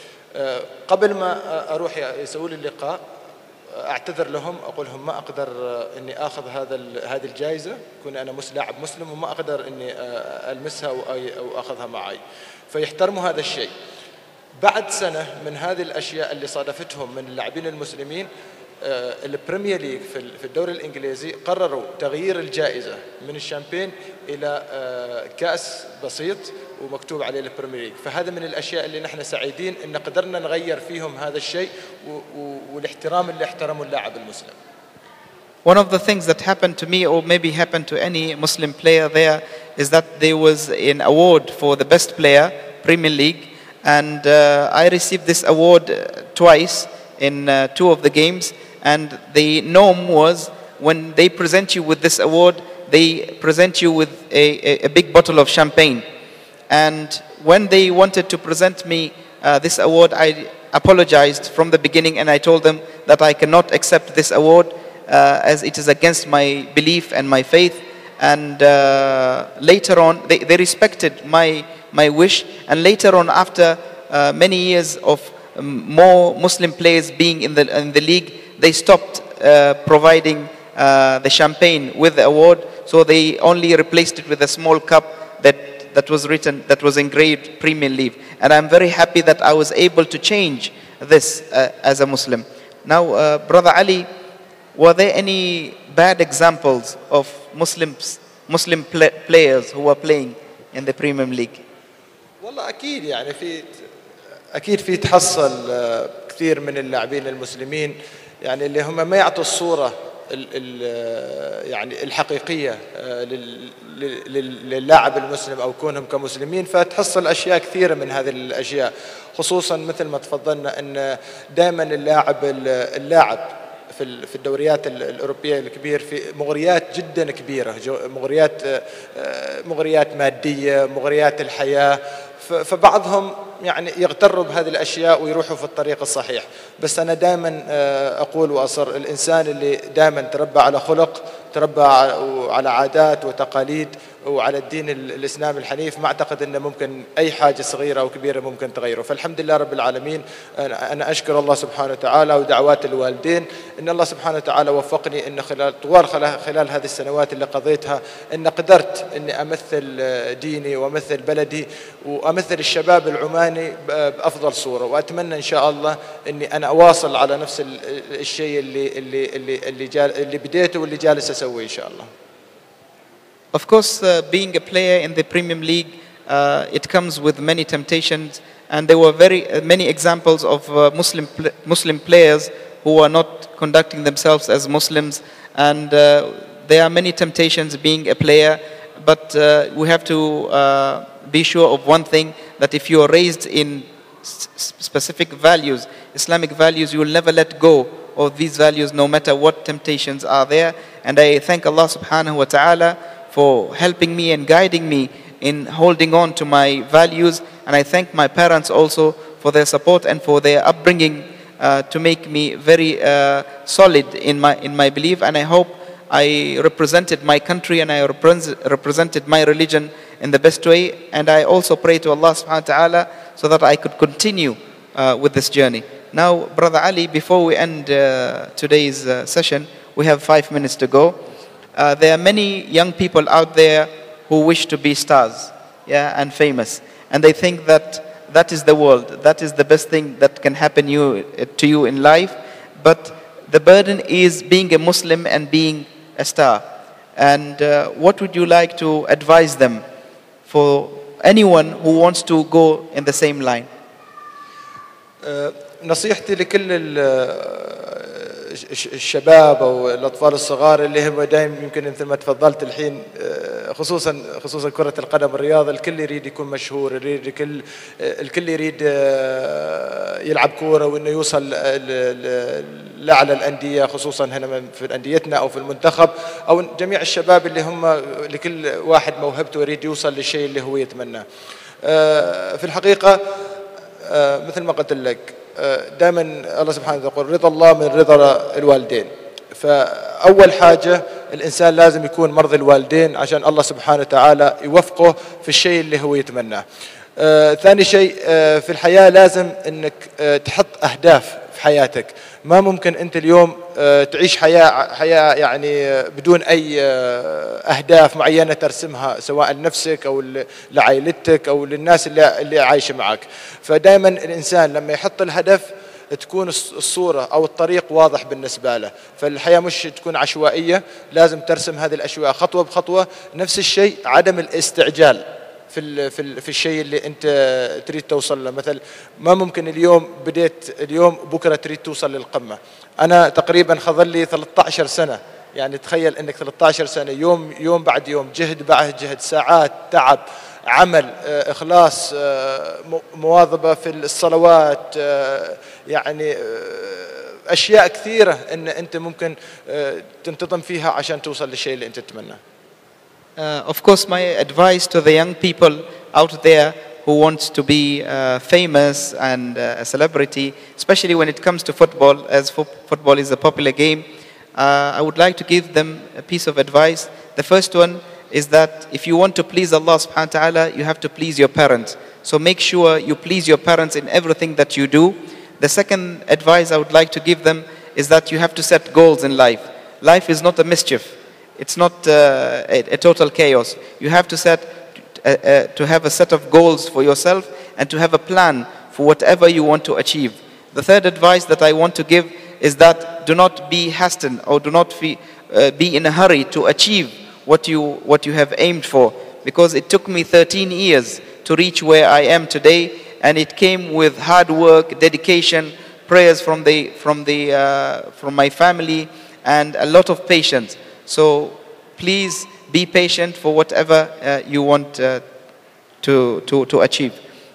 قبل ما أروح يسووا لي اللقاء أعتذر لهم، أقول لهم ما أقدر إني آخذ هذه الجائزة، كوني أنا لاعب مسلم وما أقدر إني ألمسها أو أخذها معي. فيحترموا هذا الشيء. بعد سنة من هذه الأشياء اللي صادفتهم من اللاعبين المسلمين، البريمير ليج في الدوري الإنجليزي قرروا تغيير الجائزة من الشامبين إلى كأس بسيط ومكتوب عليه البريمير ليج. فهذا من الأشياء اللي نحن سعيدين إن قدرنا نغير فيهم هذا الشيء والاحترام اللي احترموا اللاعب المسلم. One of the things that happened to me, or maybe happened to any Muslim player there, is that there was an award for the best player, Premier League, and I received this award twice in 2 of the games. And the norm was, when they present you with this award, they present you with a big bottle of champagne. And when they wanted to present me this award, I apologized from the beginning and I told them that I cannot accept this award as it is against my belief and my faith. And later on, they respected my wish. And later on, after many years of more Muslim players being in the league, they stopped providing the champagne with the award, so they only replaced it with a small cup that was engraved Premier League. And I'm very happy that I was able to change this as a Muslim. Now, Brother Ali, were there any bad examples of Muslim players who were playing in the Premier League? والله أكيد يعني أكيد في تحصل كثير من اللاعبين المسلمين يعني اللي هم ما يعطوا الصورة يعني الحقيقية للاعب المسلم أو كونهم كمسلمين، فتحصل أشياء كثيرة من هذه الأشياء، خصوصا مثل ما تفضلنا أن دائما اللاعب في الدوريات الأوروبية الكبير في مغريات جدا كبيرة، مغريات مادية، مغريات الحياة، فبعضهم يعني يغتروا بهذه الأشياء ويروحوا في الطريق الصحيح. بس أنا دائما أقول وأصر، الإنسان اللي دائما تربى على خلق، تربى على عادات وتقاليد وعلى الدين الإسلامي الحنيف، ما أعتقد أنه ممكن أي حاجة صغيرة أو كبيرة ممكن تغيره. فالحمد لله رب العالمين، أنا أشكر الله سبحانه وتعالى ودعوات الوالدين أن الله سبحانه وتعالى وفقني أن خلال هذه السنوات اللي قضيتها أن قدرت أني أمثل ديني وأمثل بلدي وأمثل الشباب العماني بأفضل صورة، وأتمنى إن شاء الله أني أنا أواصل على نفس الشيء اللي بديته واللي جالس أسويه إن شاء الله. Of course, being a player in the Premier League, it comes with many temptations, and there were very many examples of Muslim players who are not conducting themselves as Muslims, and there are many temptations being a player, but we have to be sure of one thing, that if you are raised in specific values, Islamic values, you will never let go of these values no matter what temptations are there. And I thank Allah subhanahu wa ta'ala for helping me and guiding me in holding on to my values. And I thank my parents also for their support and for their upbringing to make me very solid in my belief. And I hope I represented my country and I represented my religion in the best way. And I also pray to Allah subhanahu wa ta'ala so that I could continue with this journey. Now, Brother Ali, before we end today's session, we have 5 minutes to go. There are many young people out there who wish to be stars, and famous. And they think that that is the world. That is the best thing that can happen to you in life. But the burden is being a Muslim and being a star. And what would you like to advise them for anyone who wants to go in the same line? نصيحتي لكل الشباب او الاطفال الصغار اللي هم دائما يمكن مثل ما تفضلت الحين خصوصا كرة القدم الرياضة، الكل يريد يكون مشهور، الكل يريد يلعب كورة وانه يوصل لاعلى الاندية، خصوصا هنا في انديتنا او في المنتخب، او جميع الشباب اللي هم لكل واحد موهبته يريد يوصل للشيء اللي هو يتمناه. في الحقيقة مثل ما قلت لك دائما الله سبحانه وتعالى يقول رضا الله من رضا الوالدين، فأول حاجة الإنسان لازم يكون مرضي الوالدين عشان الله سبحانه وتعالى يوفقه في الشيء اللي هو يتمناه. ثاني شيء في الحياة لازم أنك تحط أهداف في حياتك. ما ممكن أنت اليوم تعيش حياة يعني بدون أي أهداف معينة ترسمها سواء لنفسك أو لعائلتك أو للناس اللي عايشة معك. فدائما الإنسان لما يحط الهدف تكون الصورة أو الطريق واضح بالنسبة له، فالحياة مش تكون عشوائية، لازم ترسم هذه الأشياء خطوة بخطوة. نفس الشيء عدم الاستعجال في الشيء اللي أنت تريد توصل له. مثل ما ممكن اليوم بديت اليوم بكرة تريد توصل للقمة. أنا تقريبا خضل لي 13 سنة، يعني تخيل أنك 13 سنة يوم بعد يوم، جهد بعد جهد، ساعات تعب، عمل، إخلاص، مواظبة في الصلوات، يعني أشياء كثيرة أن أنت ممكن تنتظم فيها عشان توصل للشيء اللي أنت تتمناه. Of course, my advice to the young people out there who wants to be famous and a celebrity, especially when it comes to football, as football is a popular game, I would like to give them a piece of advice. The first one is that if you want to please Allah subhanahu wa ta'ala, you have to please your parents. So make sure you please your parents in everything that you do. The second advice I would like to give them is that you have to set goals in life. Life is not a mischief. It's not a total chaos. You have to to have a set of goals for yourself and to have a plan for whatever you want to achieve. The third advice that I want to give is that do not be hasten or do not be in a hurry to achieve what you have aimed for, because it took me 13 years to reach where I am today, and it came with hard work, dedication, prayers from my family, and a lot of patience. So please be patient for whatever you want to achieve.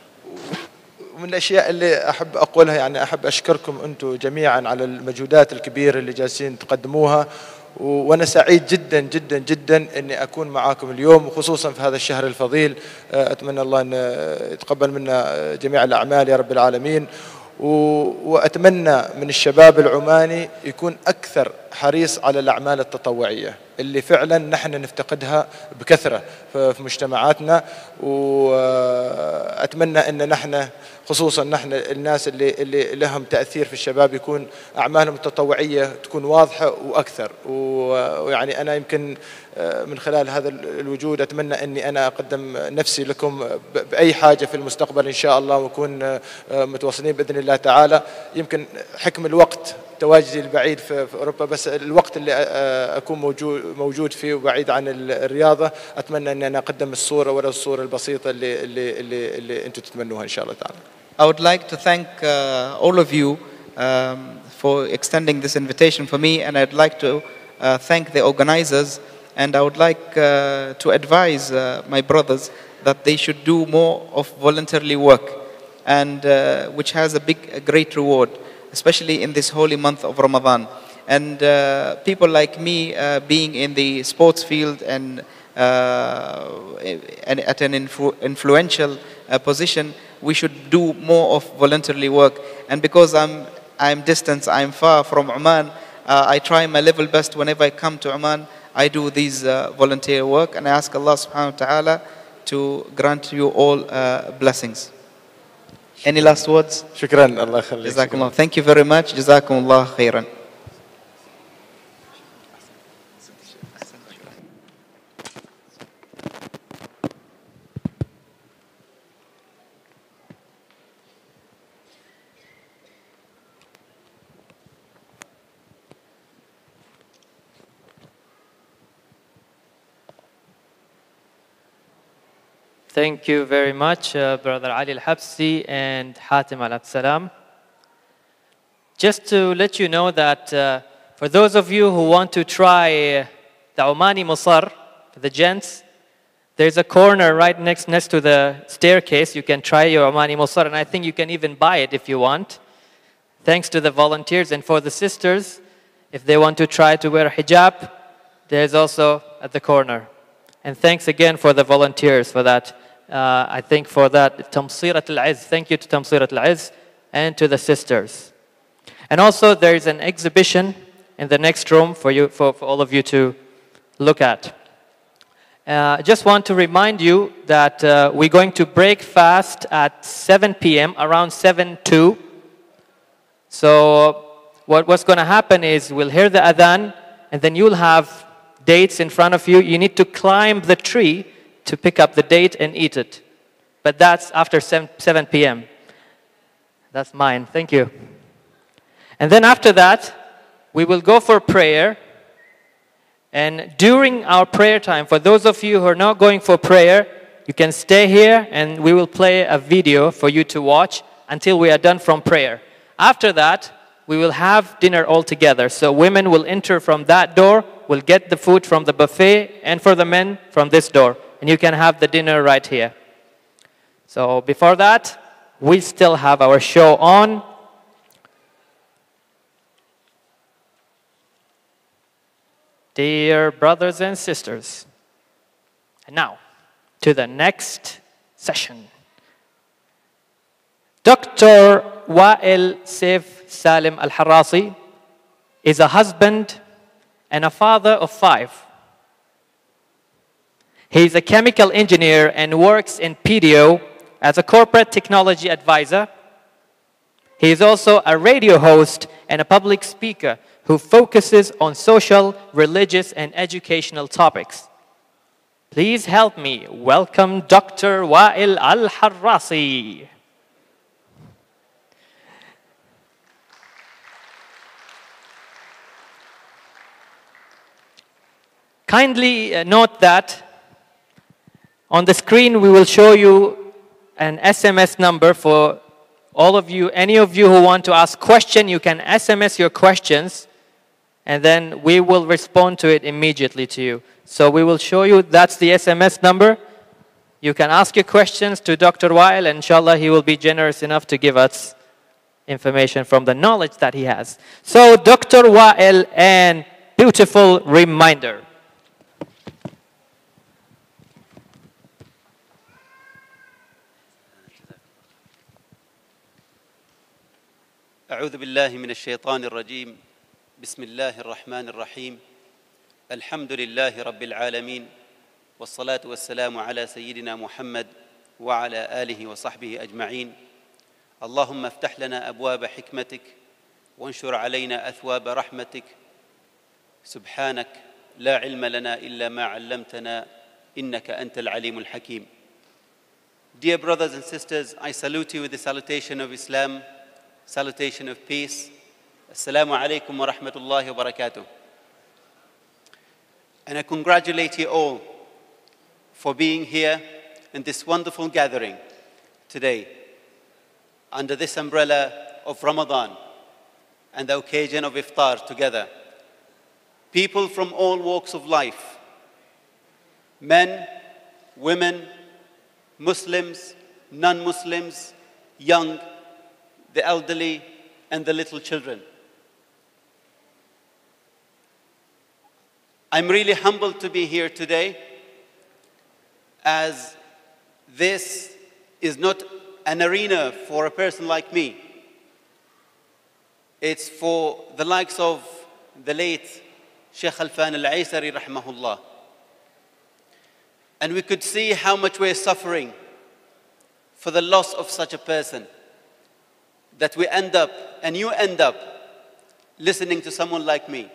من الأشياء اللي أحب أقولها، يعني أحب أشكركم أنتم جميعا على المجهودات الكبيرة اللي جالسين تقدموها، وأنا سعيد جدا جدا جدا أني أكون معاكم اليوم، وخصوصا في هذا الشهر الفضيل. أتمنى الله أن يتقبل منا جميع الأعمال يا رب العالمين. وأتمنى من الشباب العماني يكون أكثر حريص على الأعمال التطوعية اللي فعلا نحن نفتقدها بكثرة في مجتمعاتنا. وأتمنى أن نحن خصوصا نحن الناس اللي لهم تأثير في الشباب يكون أعمالهم التطوعية تكون واضحة وأكثر. ويعني أنا يمكن من خلال هذا الوجود أتمنى أني أنا أقدم نفسي لكم بأي حاجة في المستقبل إن شاء الله، ونكون متواصلين بإذن الله تعالى. يمكن حكم الوقت تواجدي البعيد في أوروبا، بس الوقت اللي أكون موجود فيه وبعيد عن الرياضة أتمنى أن أنا أقدم الصورة ولو الصورة البسيطة اللي أنتم تتمنوها إن شاء الله تعالى. I would like to thank all of you for extending this invitation for me, and I'd like to thank the organizers, and I would like to advise my brothers that they should do more of voluntarily work, and which has a great reward, especially in this holy month of Ramadan. And people like me being in the sports field and at an influential position, we should do more of voluntarily work. And because I'm distant, I'm far from Oman, I try my level best whenever I come to Oman. I do these volunteer work, and I ask Allah subhanahu wa ta'ala to grant you all blessings. Any last words? شكرا الله يخليك. جزاكم الله. Thank you very much. جزاكم الله خيرا. Thank you very much, Brother Ali Al-Habsi and Hatim Al-Absalam. Just to let you know that for those of you who want to try the Omani Musar, for the gents, there's a corner right next to the staircase. You can try your Omani Musar, and I think you can even buy it if you want. Thanks to the volunteers. And for the sisters, if they want to try to wear hijab, there's also at the corner. And thanks again for the volunteers for that. I think for that, Tamsirat Al-Izz. Thank you to Tamsirat Al-Izz and to the sisters. And also there is an exhibition in the next room for all of you to look at. I just want to remind you that we're going to break fast at 7 p.m., around 7:02. So what's going to happen is we'll hear the adhan, and then you'll have dates in front of you. You need to climb the tree to pick up the date and eat it. But that's after 7 p.m. That's mine. Thank you. And then after that, we will go for prayer. And during our prayer time, for those of you who are not going for prayer, you can stay here and we will play a video for you to watch until we are done from prayer. After that, we will have dinner all together. So women will enter from that door, will get the food from the buffet, and for the men from this door. And you can have the dinner right here. So before that, we still have our show on. Dear brothers and sisters, and now to the next session. Dr. Wael Saif Salim Al-Harrasi is a husband and a father of 5. He is a chemical engineer and works in PDO as a corporate technology advisor. He is also a radio host and a public speaker who focuses on social, religious, and educational topics. Please help me welcome Dr. Wael Al-Harrasi. Kindly note that on the screen we will show you an SMS number for all of you. Any of you who want to ask questions, you can SMS your questions, and then we will respond to it immediately to you. So we will show you, that's the SMS number. You can ask your questions to Dr. Wael, and inshallah he will be generous enough to give us information from the knowledge that he has. So Dr. Wael, and beautiful reminder. أعوذ بالله من الشيطان الرجيم بسم الله الرحمن الرحيم الحمد لله رب العالمين والصلاة والسلام على سيدنا محمد وعلى آله وصحبه أجمعين اللهم افتح لنا أبواب حكمتك وانشر علينا أثواب رحمتك سبحانك لا علم لنا إلا ما علمتنا إنك أنت العليم الحكيم. Dear brothers and sisters, I salute you with the salutation of Islam, salutation of peace. Assalamu alaikum wa rahmatullahi wa barakatuh. And I congratulate you all for being here in this wonderful gathering today under this umbrella of Ramadan and the occasion of iftar together. People from all walks of life, men, women, Muslims, non-Muslims, young, the elderly, and the little children. I'm really humbled to be here today, as this is not an arena for a person like me. It's for the likes of the late Sheikh Alfan Al-Aysari rahmahullah. And we could see how much we're suffering for the loss of such a person, that we end up, and you end up, listening to someone like me.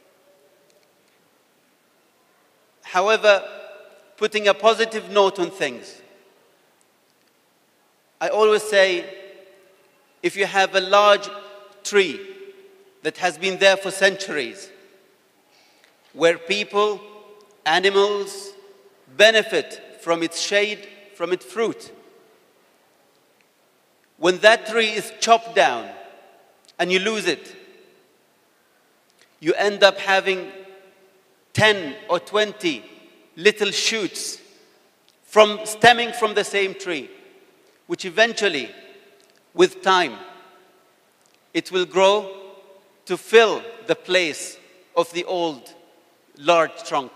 However, putting a positive note on things, I always say, if you have a large tree that has been there for centuries, where people, animals benefit from its shade, from its fruit. When that tree is chopped down and you lose it, you end up having 10 or 20 little shoots stemming from the same tree, which eventually, with time, it will grow to fill the place of the old large trunk.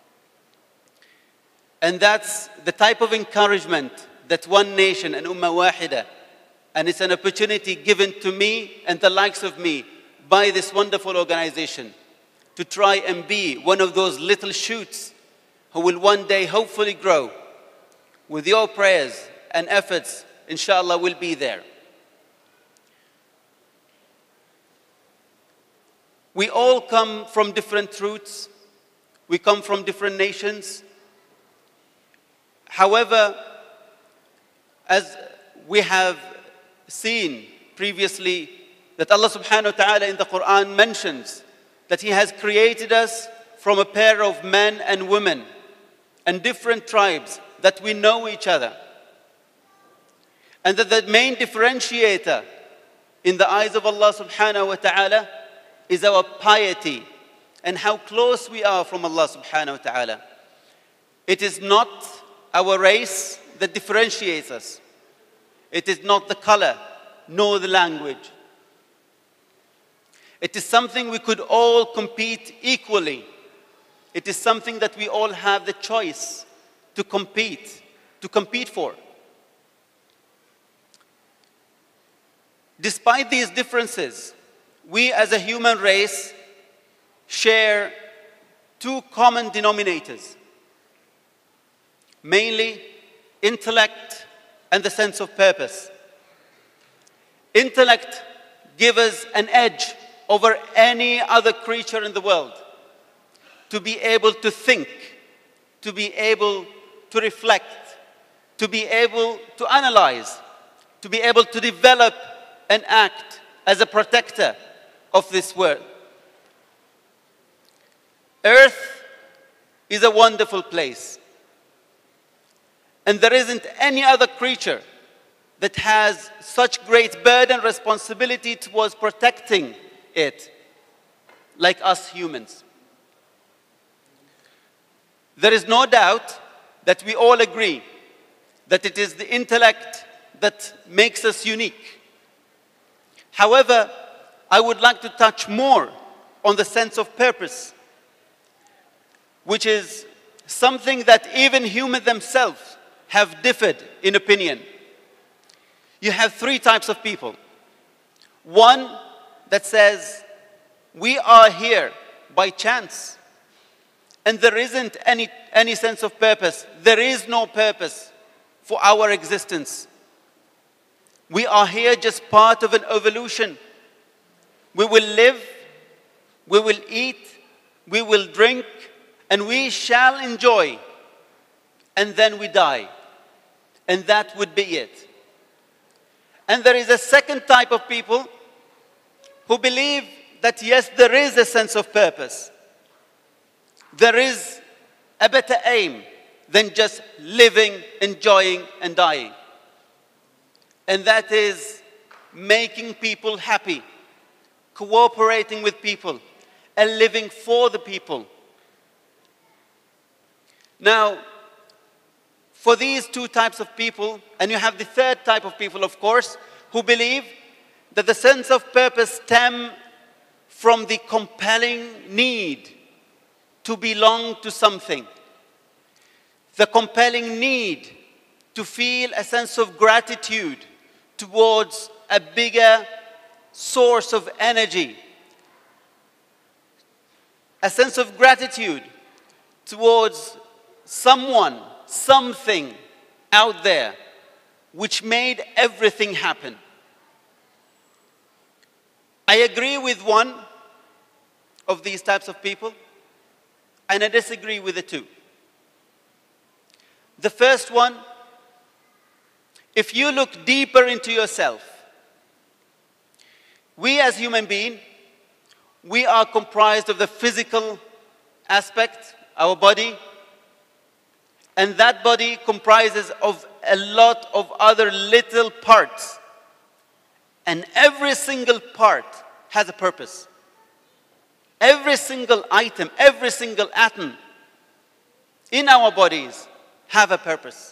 And that's the type of encouragement that One Nation and Ummah Wahida, and it's an opportunity given to me and the likes of me by this wonderful organization to try and be one of those little shoots who will one day hopefully grow. With your prayers and efforts, inshallah, we'll be there. We all come from different roots. We come from different nations. However, as we have seen previously, that Allah subhanahu wa ta'ala in the Quran mentions that He has created us from a pair of men and women and different tribes, that we know each other. And that the main differentiator in the eyes of Allah subhanahu wa ta'ala is our piety and how close we are from Allah subhanahu wa ta'ala. It is not our race that differentiates us. It is not the color, nor the language. It is something we could all compete equally. It is something that we all have the choice to compete for. Despite these differences, we as a human race share two common denominators, mainly intellect and the sense of purpose. Intellect gives us an edge over any other creature in the world, to be able to think, to be able to reflect, to be able to analyze, to be able to develop and act as a protector of this world. Earth is a wonderful place. And there isn't any other creature that has such great burden and responsibility towards protecting it like us humans. There is no doubt that we all agree that it is the intellect that makes us unique. However, I would like to touch more on the sense of purpose, which is something that even humans themselves have differed in opinion. You have three types of people. One that says, we are here by chance, and there isn't any sense of purpose. There is no purpose for our existence. We are here just part of an evolution. We will live, we will eat, we will drink, and we shall enjoy. And then we die. And that would be it. And there is a second type of people who believe that yes, there is a sense of purpose. There is a better aim than just living, enjoying, and dying. And that is making people happy, cooperating with people, and living for the people. Now, for these two types of people, and you have the third type of people, of course, who believe that the sense of purpose stems from the compelling need to belong to something. The compelling need to feel a sense of gratitude towards a bigger source of energy. A sense of gratitude towards someone, something out there which made everything happen. I agree with one of these types of people, and I disagree with the two. The first one, if you look deeper into yourself, we as human beings, we are comprised of the physical aspect, our body, And that body comprises of a lot of other little parts. And every single part has a purpose. Every single item, every single atom in our bodies have a purpose.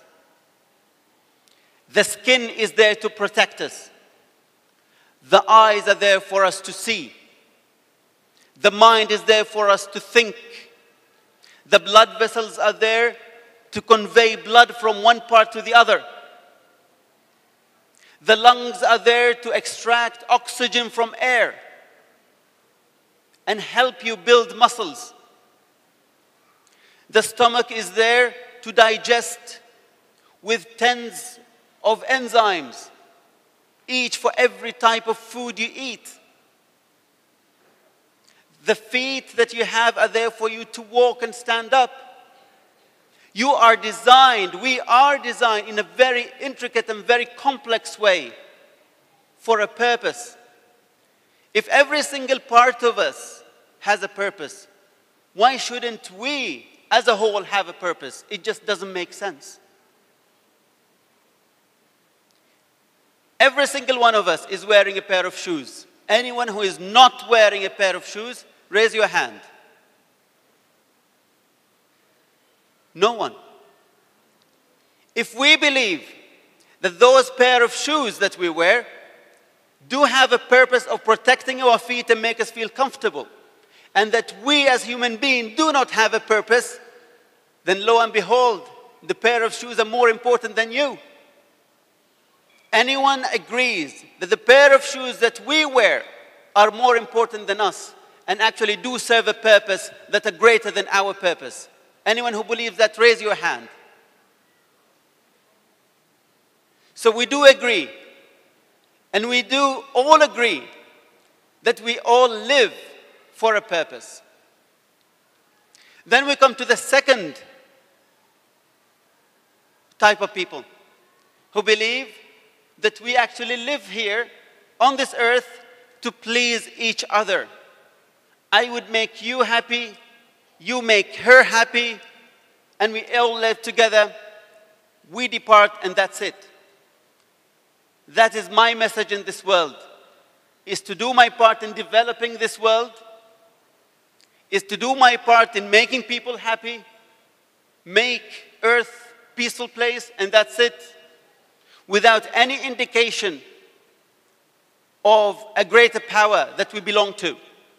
The skin is there to protect us. The eyes are there for us to see. The mind is there for us to think. The blood vessels are there to convey blood from one part to the other. The lungs are there to extract oxygen from air and help you build muscles. The stomach is there to digest with tens of enzymes, each for every type of food you eat. The feet that you have are there for you to walk and stand up. You are designed, we are designed in a very intricate and very complex way for a purpose. If every single part of us has a purpose, why shouldn't we as a whole have a purpose? It just doesn't make sense. Every single one of us is wearing a pair of shoes. Anyone who is not wearing a pair of shoes, raise your hand. No one. If we believe that those pair of shoes that we wear do have a purpose of protecting our feet and make us feel comfortable, and that we as human beings do not have a purpose, then lo and behold, the pair of shoes are more important than you. Anyone agrees that the pair of shoes that we wear are more important than us and actually do serve a purpose that are greater than our purpose? Anyone who believes that, raise your hand. So we do agree, and we do all agree that we all live for a purpose. Then we come to the second type of people who believe that we actually live here on this earth to please each other. I would make you happy, you make her happy, and we all live together. We depart, and that's it. That is my message in this world, is to do my part in developing this world, is to do my part in making people happy, make earth a peaceful place, and that's it, without any indication of a greater power that we belong to.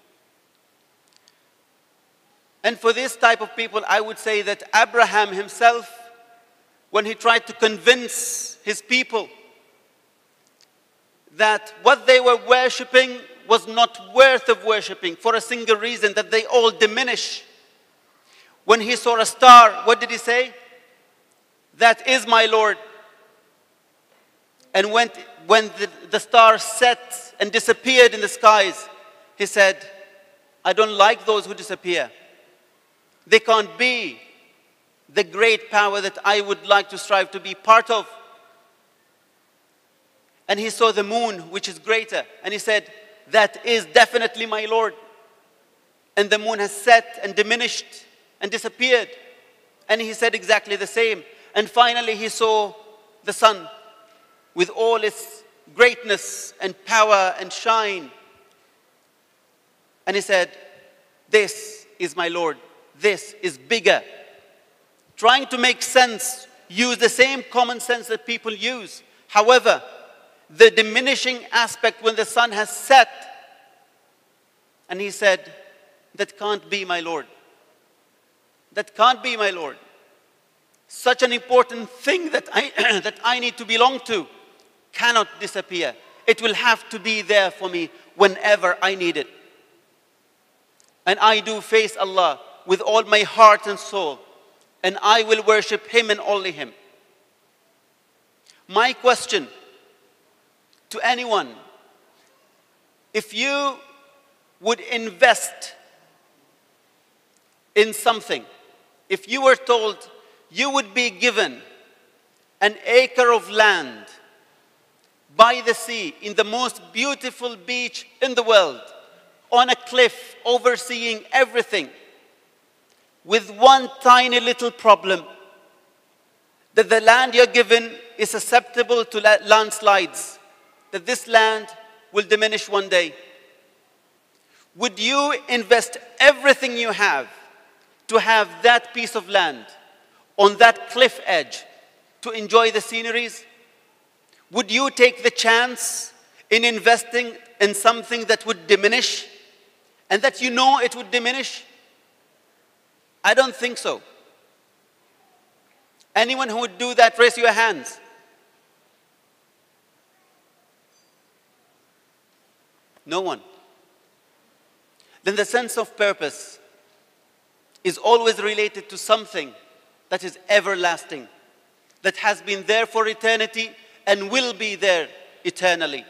And for this type of people, I would say that Abraham himself, when he tried to convince his people that what they were worshipping was not worth of worshipping for a single reason, that they all diminish. When he saw a star, what did he say? That is my Lord. And when the star set and disappeared in the skies, he said, I don't like those who disappear. They can't be the great power that I would like to strive to be part of. And he saw the moon, which is greater, and he said, that is definitely my Lord. And the moon has set and diminished and disappeared. And he said exactly the same. And finally he saw the sun with all its greatness and power and shine. And he said, this is my Lord. This is bigger. Trying to make sense, use the same common sense that people use. However, the diminishing aspect when the sun has set, and he said, that can't be my Lord. That can't be my Lord. Such an important thing that I need to belong to cannot disappear. It will have to be there for me whenever I need it. And I do face Allah with all my heart and soul, and I will worship Him and only Him. My question to anyone, if you would invest in something, if you were told you would be given an acre of land by the sea in the most beautiful beach in the world, on a cliff overseeing everything, with one tiny little problem, that the land you're given is susceptible to landslides, that this land will diminish one day, would you invest everything you have to have that piece of land on that cliff edge to enjoy the sceneries? Would you take the chance in investing in something that would diminish and that you know it would diminish? I don't think so. Anyone who would do that, raise your hands. No one. Then the sense of purpose is always related to something that is everlasting, that has been there for eternity and will be there eternally.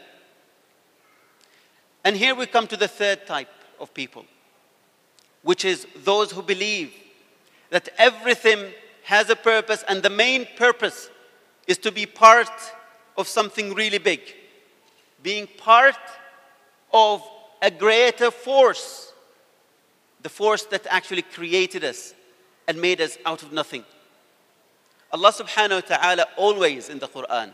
And here we come to the third type of people, which is those who believe that everything has a purpose, and the main purpose is to be part of something really big, being part of a greater force, the force that actually created us and made us out of nothing. Allah subhanahu wa ta'ala always in the Quran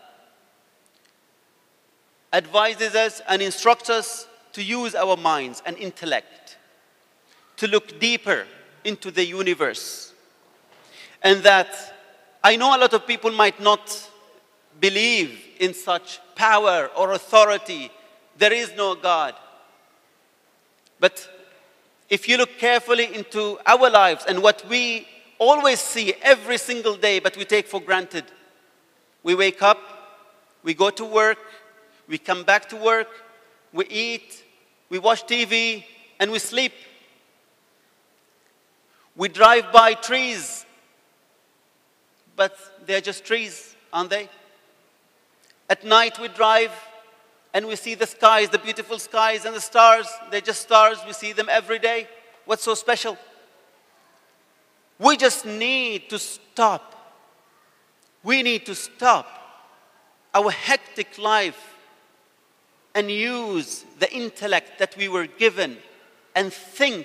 advises us and instructs us to use our minds and intellect, to look deeper into the universe. And that I know a lot of people might not believe in such power or authority. There is no God. But if you look carefully into our lives and what we always see every single day, but we take for granted. We wake up, we go to work, we come back to work, we eat, we watch TV, and we sleep. We drive by trees, but they're just trees, aren't they? At night we drive and we see the skies, the beautiful skies and the stars. They're just stars. We see them every day. What's so special? We just need to stop. We need to stop our hectic life and use the intellect that we were given and think.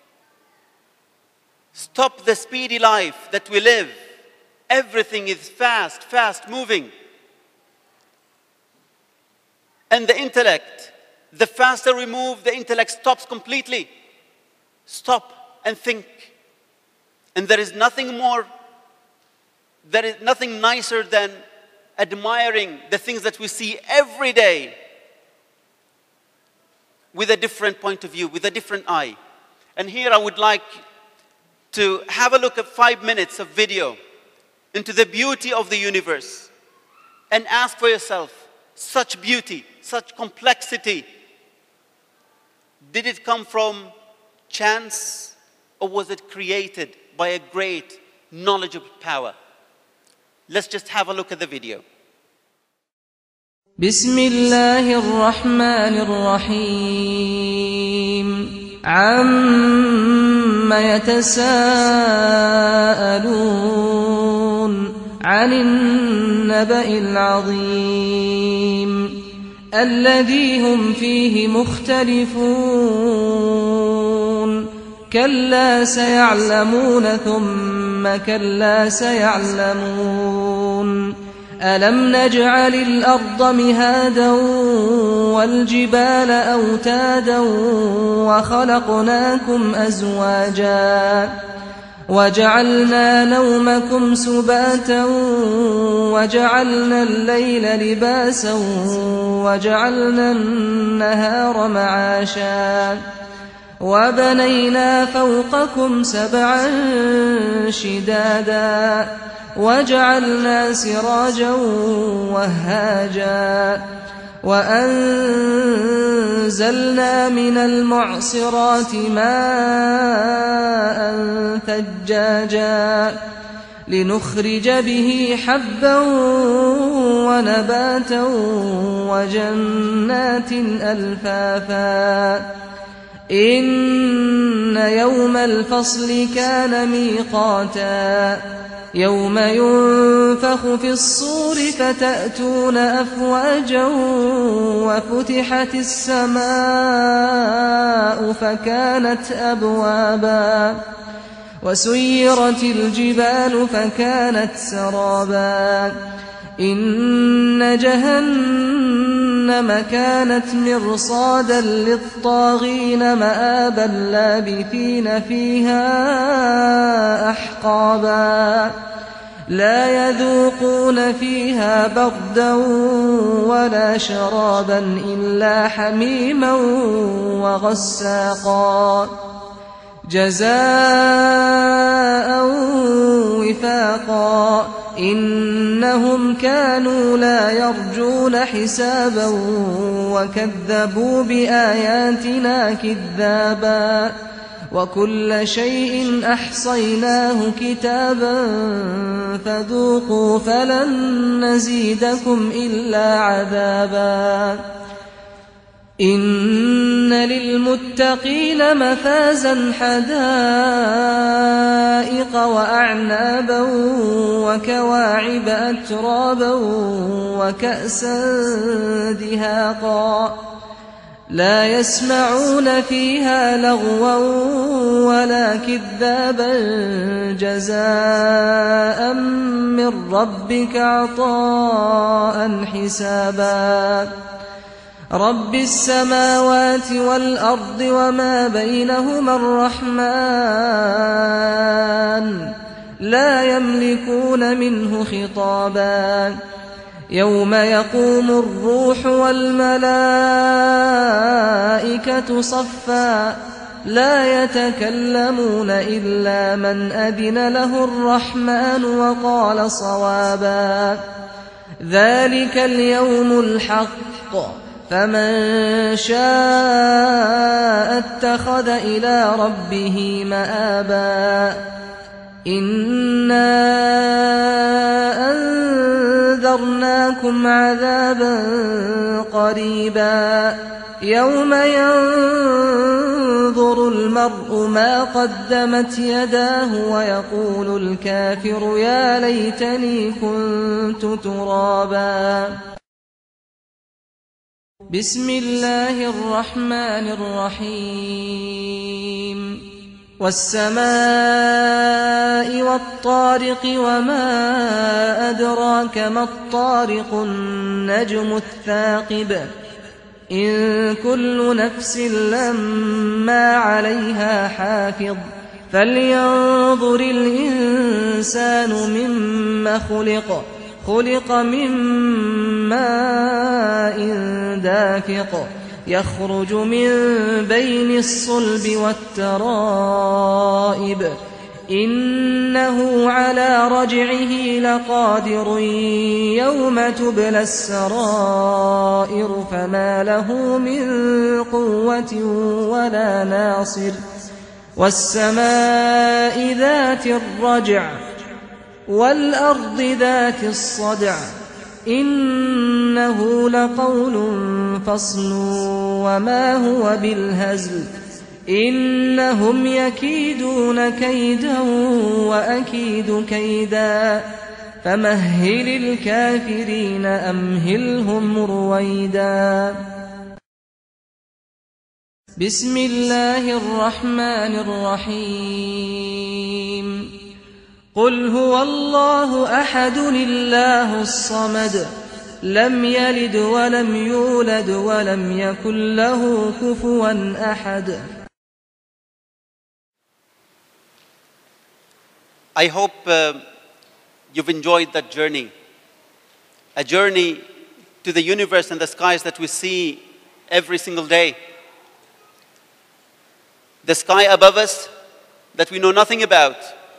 Stop the speedy life that we live. Everything is fast, fast moving. And the intellect, the faster we move, the intellect stops completely. Stop and think. And there is nothing more, there is nothing nicer than admiring the things that we see every day with a different point of view, with a different eye. And here I would like to have a look at 5 minutes of video into the beauty of the universe and ask for yourself, such beauty, such complexity, did it come from chance or was it created by a great knowledgeable power? Let's just have a look at the video. بسم الله الرحمن الرحيم عم يتساءلون عن النبأ العظيم الذي هم فيه مختلفون كلا سيعلمون ثم كلا سيعلمون ألم نجعل الأرض مهادا والجبال أوتادا وخلقناكم أزواجا وجعلنا نومكم سباتا وجعلنا الليل لباسا وجعلنا النهار معاشا وبنينا فوقكم سبعا شدادا وجعلنا سراجا وهاجا وأنزلنا من المعصرات ماء ثجاجا لنخرج به حبا ونباتا وجنات ألفافا إن يوم الفصل كان ميقاتا يوم ينفخ في الصور فتأتون أفواجا وفتحت السماء فكانت أبوابا وسيرت الجبال فكانت سرابا إن جهنم كانت مرصادا للطاغين مآبا لابثين فيها أحقابا لا يذوقون فيها بردا ولا شرابا إلا حميما وغساقا جزاء وفاقا إنهم كانوا لا يرجون حسابا وكذبوا بآياتنا كذابا وكل شيء أحصيناه كتابا فذوقوا فلن نزيدكم إلا عذابا إن للمتقين مفازا حدائق وأعنابا وكواعب أترابا وكأسا دهاقا لا يسمعون فيها لغوا ولا كذابا جزاء من ربك عطاء حسابا رب السماوات والأرض وما بينهما الرحمن لا يملكون منه خطابا يوم يقوم الروح والملائكة صفا لا يتكلمون إلا من أذن له الرحمن وقال صوابا ذلك اليوم الحق فمن شاء اتخذ إلى ربه مآبا إنا أنذرناكم عذابا قريبا يوم ينظر المرء ما قدمت يداه ويقول الكافر يا ليتني كنت ترابا بسم الله الرحمن الرحيم والسماء والطارق وما أدراك ما الطارق النجم الثاقب إن كل نفس لما عليها حافظ فلينظر الإنسان مما خلق من ماء دافق يخرج من بين الصلب والترائب إنه على رجعه لقادر يوم تبلى السرائر فما له من قوة ولا ناصر والسماء ذات الرجع والأرض ذات الصدع إنه لقول فصل وما هو بالهزل إنهم يكيدون كيدا وأكيد كيدا فمهل الكافرين أمهلهم رويدا بسم الله الرحمن الرحيم قل هو الله أحد الله الصمد لم يلد ولم يولد ولم يكن له كفوا أحد. I hope you've enjoyed that journey, a journey to the universe and the skies that we see every single day. The sky above us that we know nothing about.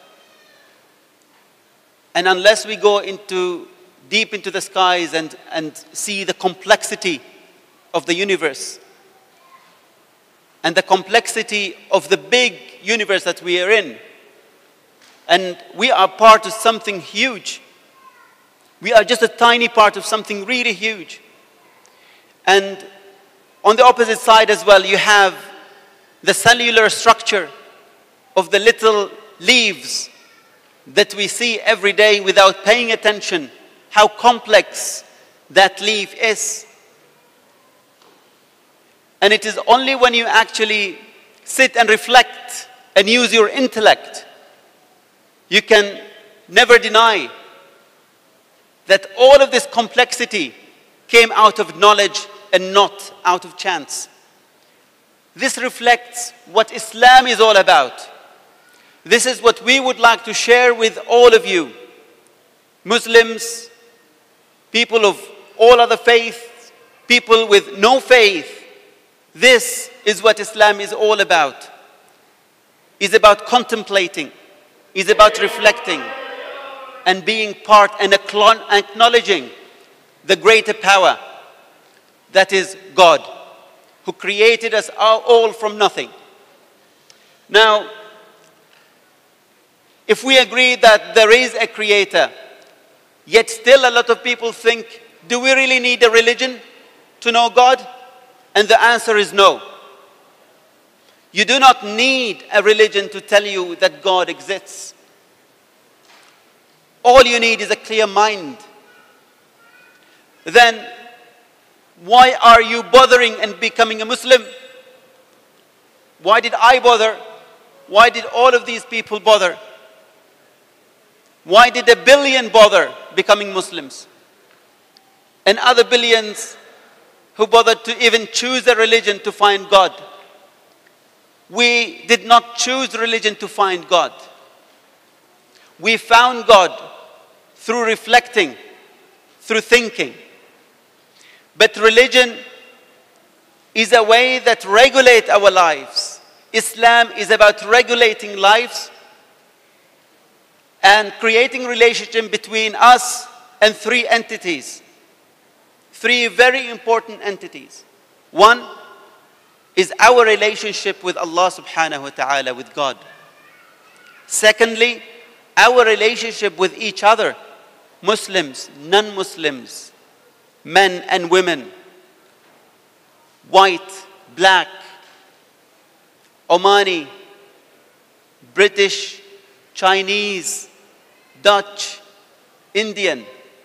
And unless we go deep into the skies and see the complexity of the universe and the complexity of the big universe that we are in, and we are part of something huge. We are just a tiny part of something really huge. And on the opposite side as well, you have the cellular structure of the little leaves that we see every day without paying attention, how complex that leaf is. And it is only when you actually sit and reflect and use your intellect you can never deny that all of this complexity came out of knowledge and not out of chance. This reflects what Islam is all about. This is what we would like to share with all of you, Muslims, people of all other faiths, people with no faith. This is what Islam is all about. It's about contemplating, it's about reflecting, and being part and acknowledging the greater power that is God, who created us all from nothing. Now, if we agree that there is a creator, yet still a lot of people think, do we really need a religion to know God? And the answer is no. You do not need a religion to tell you that God exists. All you need is a clear mind. Then, why are you bothering and becoming a Muslim? Why did I bother? Why did all of these people bother? Why did 1 billion bother becoming Muslims? And other billions who bothered to even choose a religion to find God. We did not choose religion to find God. We found God through reflecting, through thinking. But religion is a way that regulates our lives. Islam is about regulating lives and creating relationship between us and three entities. Three very important entities. One is our relationship with Allah subhanahu wa ta'ala, with God. Secondly, our relationship with each other, Muslims, non-Muslims, men and women, white, black, Omani, British, Chinese, Dutch, Indian.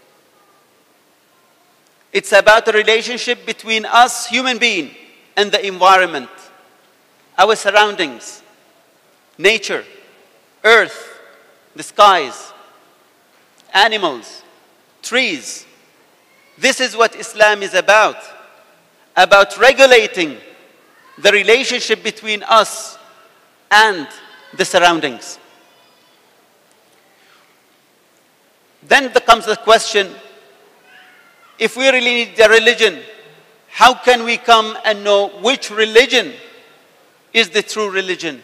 It's about a relationship between us, human beings, and the environment, our surroundings, nature, earth, the skies, animals, trees. This is what Islam is about regulating the relationship between us and the surroundings. Then comes the question, if we really need a religion, how can we come and know which religion is the true religion?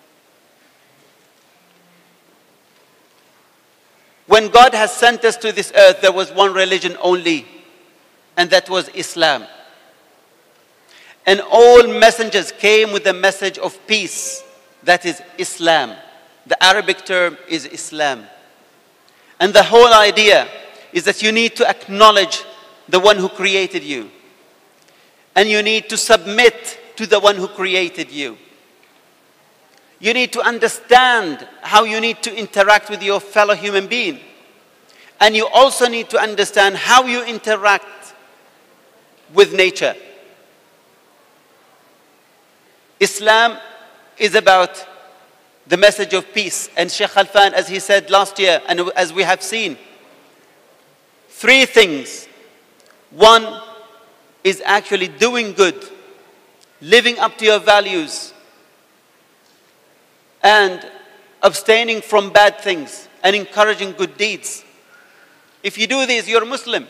When God has sent us to this earth, there was one religion only, and that was Islam. And all messengers came with the message of peace, that is Islam. The Arabic term is Islam. And the whole idea is that you need to acknowledge the one who created you. And you need to submit to the one who created you. You need to understand how you need to interact with your fellow human being. And you also need to understand how you interact with nature. Islam is about the message of peace. And Sheikh Khalfan, as he said last year, and as we have seen, three things. One is actually doing good, living up to your values, and abstaining from bad things and encouraging good deeds. If you do this, you're a Muslim.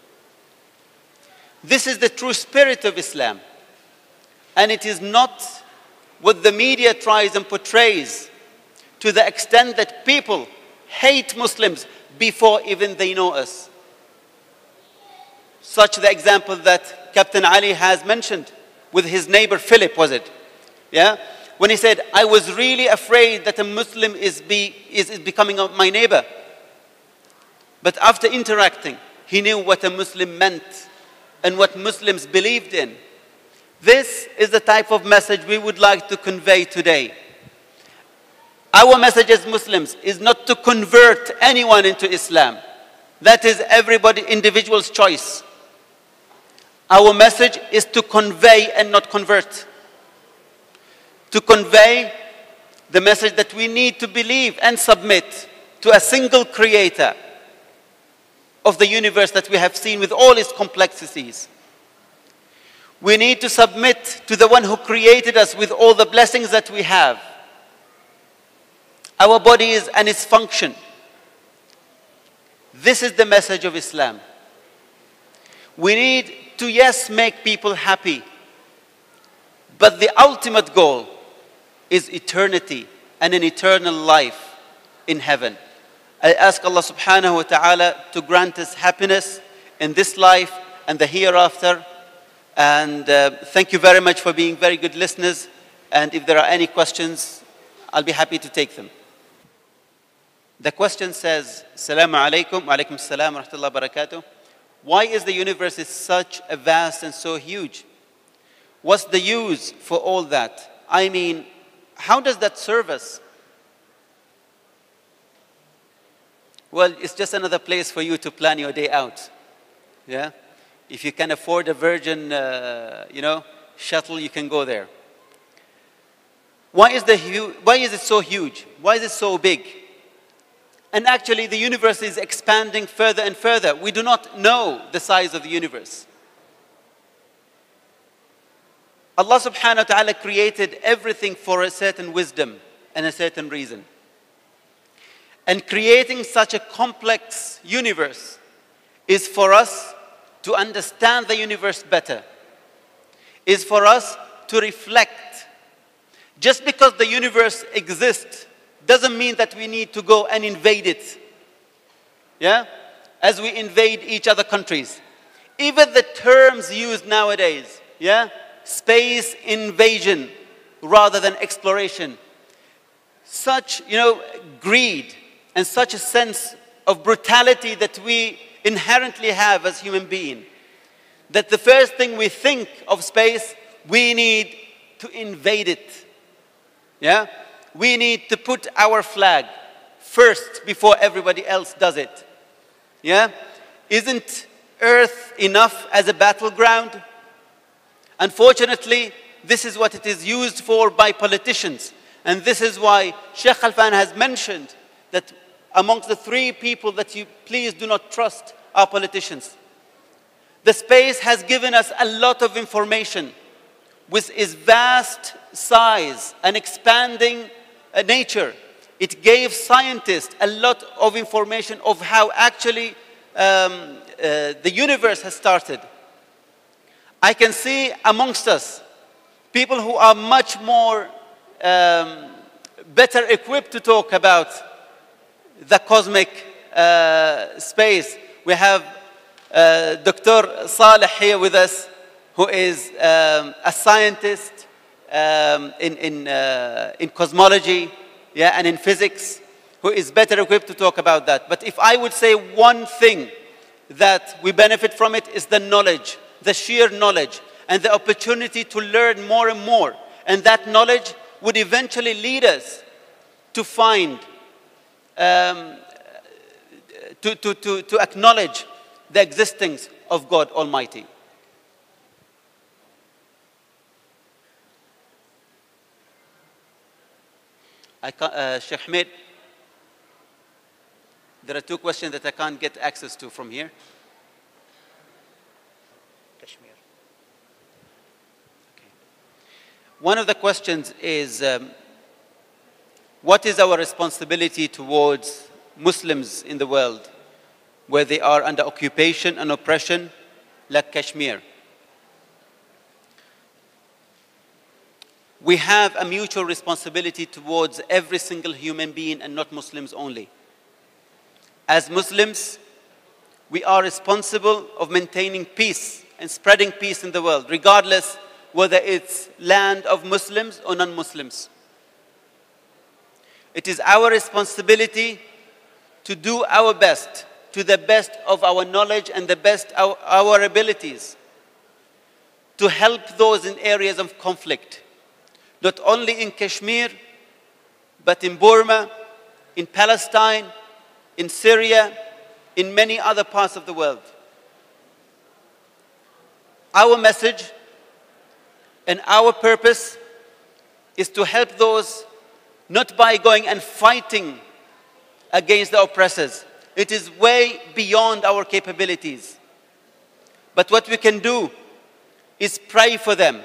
This is the true spirit of Islam. And it is not what the media tries and portrays, to the extent that people hate Muslims before even they know us. Such the example that Captain Ali has mentioned with his neighbor Philip, was it? Yeah? When he said, I was really afraid that a Muslim is becoming my neighbor. But after interacting, he knew what a Muslim meant and what Muslims believed in. This is the type of message we would like to convey today. Our message as Muslims is not to convert anyone into Islam. That is everybody, individual's choice. Our message is to convey and not convert. To convey the message that we need to believe and submit to a single creator of the universe that we have seen with all its complexities. We need to submit to the one who created us with all the blessings that we have. Our bodies and its function. This is the message of Islam. We need to, yes, make people happy. But the ultimate goal is eternity and an eternal life in heaven. I ask Allah subhanahu wa ta'ala to grant us happiness in this life and the hereafter. And thank you very much for being very good listeners. And if there are any questions, I'll be happy to take them. The question says, Assalamu alaikum, wa alaikum assalam wa rahmatullahi wa barakatuh. Why is the universe such a vast and so huge? What's the use for all that? I mean, how does that serve us? Well, it's just another place for you to plan your day out. Yeah? If you can afford a Virgin, shuttle, you can go there. Why is it so huge? Why is it so big? And actually, the universe is expanding further and further. We do not know the size of the universe. Allah subhanahu wa ta'ala created everything for a certain wisdom and a certain reason. And creating such a complex universe is for us to understand the universe better, is for us to reflect. Just because the universe exists doesn't mean that we need to go and invade it. Yeah? As we invade each other countries. Even the terms used nowadays, yeah? Space invasion rather than exploration. Such, greed and such a sense of brutality that we inherently have as human beings, that the first thing we think of space, we need to invade it. Yeah? We need to put our flag first before everybody else does it. Yeah? Isn't Earth enough as a battleground? Unfortunately, this is what it is used for by politicians. And this is why Sheikh Khalfan has mentioned that amongst the three people that you please do not trust are politicians. The space has given us a lot of information with its vast size and expanding nature. It gave scientists a lot of information of how actually the universe has started. I can see amongst us people who are much more better equipped to talk about the cosmic space. We have Dr. Saleh here with us, who is a scientist in cosmology, yeah, and in physics, who is better equipped to talk about that. But if I would say one thing that we benefit from it is the knowledge, the sheer knowledge, and the opportunity to learn more and more. And that knowledge would eventually lead us to find, to acknowledge the existence of God Almighty. Sheikh Hamid, there are two questions that I can't get access to from here. Kashmir. Okay. One of the questions is, what is our responsibility towards Muslims in the world where they are under occupation and oppression, like Kashmir? We have a mutual responsibility towards every single human being and not Muslims only. As Muslims, we are responsible of maintaining peace and spreading peace in the world, regardless whether it's land of Muslims or non-Muslims. It is our responsibility to do our best, to the best of our knowledge and the best of our abilities, to help those in areas of conflict. Not only in Kashmir, but in Burma, in Palestine, in Syria, in many other parts of the world. Our message and our purpose is to help those not by going and fighting against the oppressors. It is way beyond our capabilities. But what we can do is pray for them.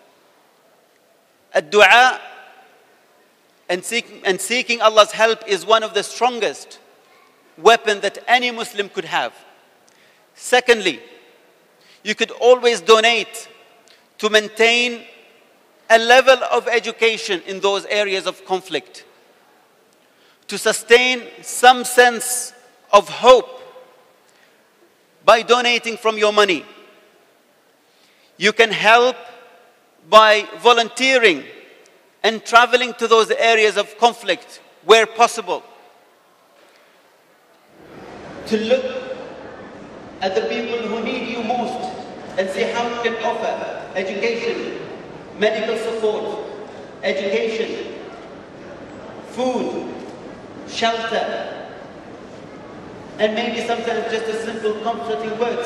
Ad-du'a and seeking Allah's help is one of the strongest weapons that any Muslim could have. Secondly, you could always donate to maintain a level of education in those areas of conflict, to sustain some sense of hope by donating from your money. You can help by volunteering and traveling to those areas of conflict where possible, to look at the people who need you most and see how you can offer education, medical support, education, food, shelter, and maybe sometimes just a simple comforting words.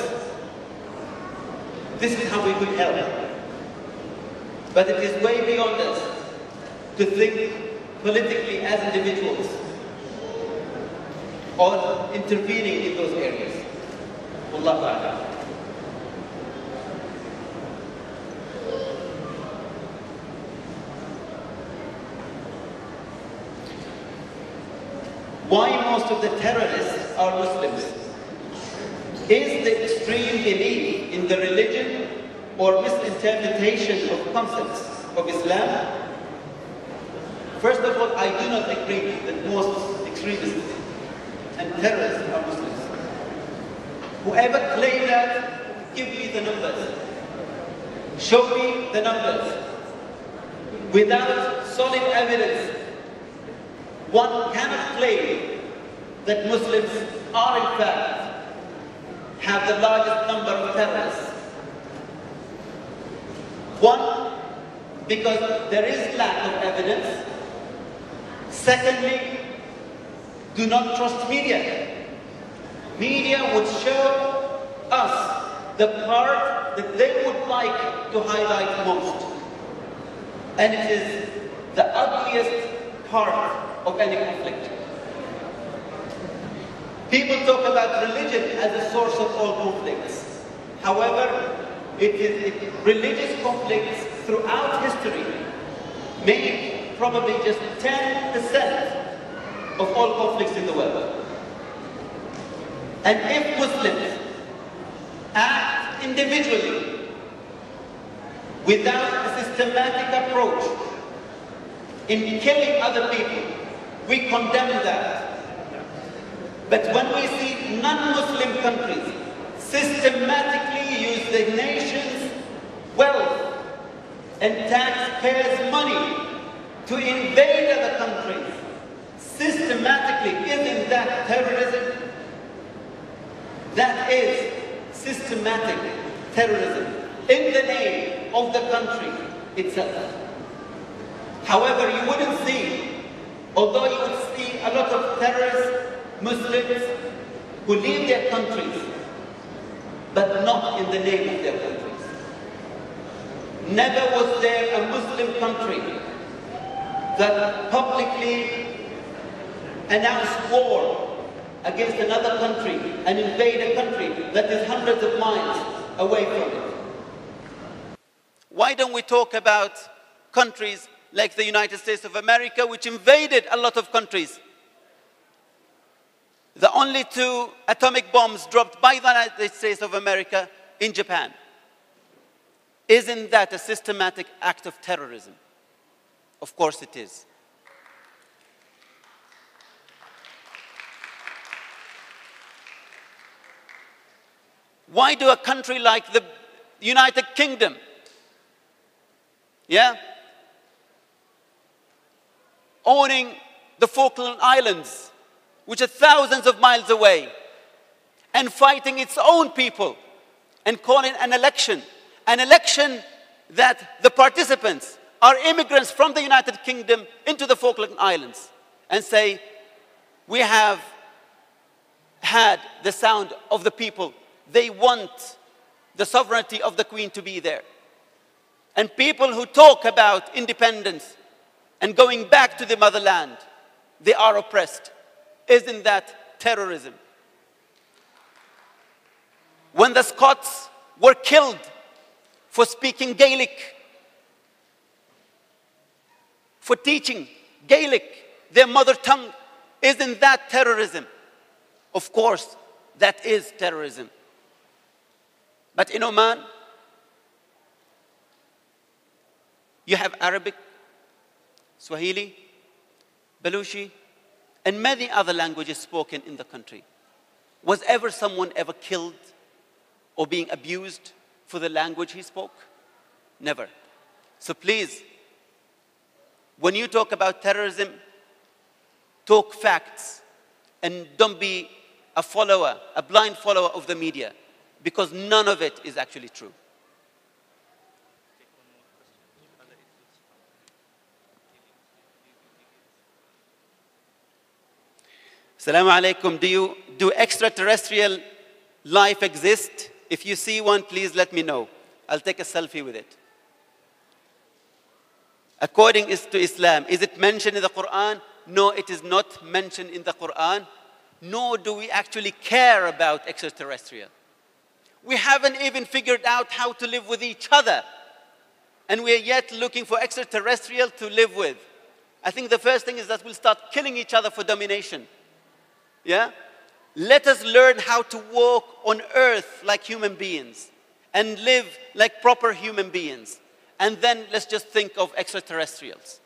This is how we could help. But it is way beyond us to think politically as individuals or intervening in those areas. Wallahu a'lam. Why most of the terrorists are Muslims? Is the extreme belief in the religion or misinterpretation of concepts of Islam? First of all, I do not agree that most extremists and terrorists are Muslims. Whoever claims that, give me the numbers. Show me the numbers. Without solid evidence, one cannot claim that Muslims are in fact have the largest number of terrorists. One, because there is lack of evidence. Secondly, do not trust media. Media would show us the part that they would like to highlight most. And it is the ugliest part of any conflict. People talk about religion as a source of all conflicts. However, religious conflicts throughout history make probably just 10% of all conflicts in the world. And if Muslims act individually without a systematic approach in killing other people, we condemn that. But when we see non-Muslim countries systematically use the nation's wealth and taxpayers' money to invade other countries, systematically, isn't that terrorism? That is systematic terrorism in the name of the country itself. However, you wouldn't see, although you would see a lot of terrorist Muslims who leave their countries, but not in the name of their countries. Never was there a Muslim country that publicly announced war against another country and invade a country that is hundreds of miles away from it. Why don't we talk about countries like the United States of America, which invaded a lot of countries? The only 2 atomic bombs dropped by the United States of America in Japan. Isn't that a systematic act of terrorism? Of course it is. Why do a country like the United Kingdom, owning the Falkland Islands, which are thousands of miles away, and fighting its own people, and calling an election that the participants are immigrants from the United Kingdom into the Falkland Islands, and say, we have had the sound of the people. They want the sovereignty of the Queen to be there. And people who talk about independence and going back to the motherland, they are oppressed. Isn't that terrorism? When the Scots were killed for speaking Gaelic, for teaching Gaelic, their mother tongue, isn't that terrorism? Of course, that is terrorism. But in Oman, you have Arabic, Swahili, Baluchi, and many other languages spoken in the country. Was ever someone ever killed or being abused for the language he spoke? Never. So please, when you talk about terrorism, talk facts and don't be a follower, a blind follower of the media, because none of it is actually true. Assalamu alaikum. Do extraterrestrial life exist? If you see one, please let me know. I'll take a selfie with it. According to Islam, is it mentioned in the Quran? No, it is not mentioned in the Quran. Nor do we actually care about extraterrestrial. We haven't even figured out how to live with each other. And we are yet looking for extraterrestrial to live with. I think the first thing is that we'll start killing each other for domination. Yeah? Let us learn how to walk on earth like human beings and live like proper human beings. And then let's just think of extraterrestrials.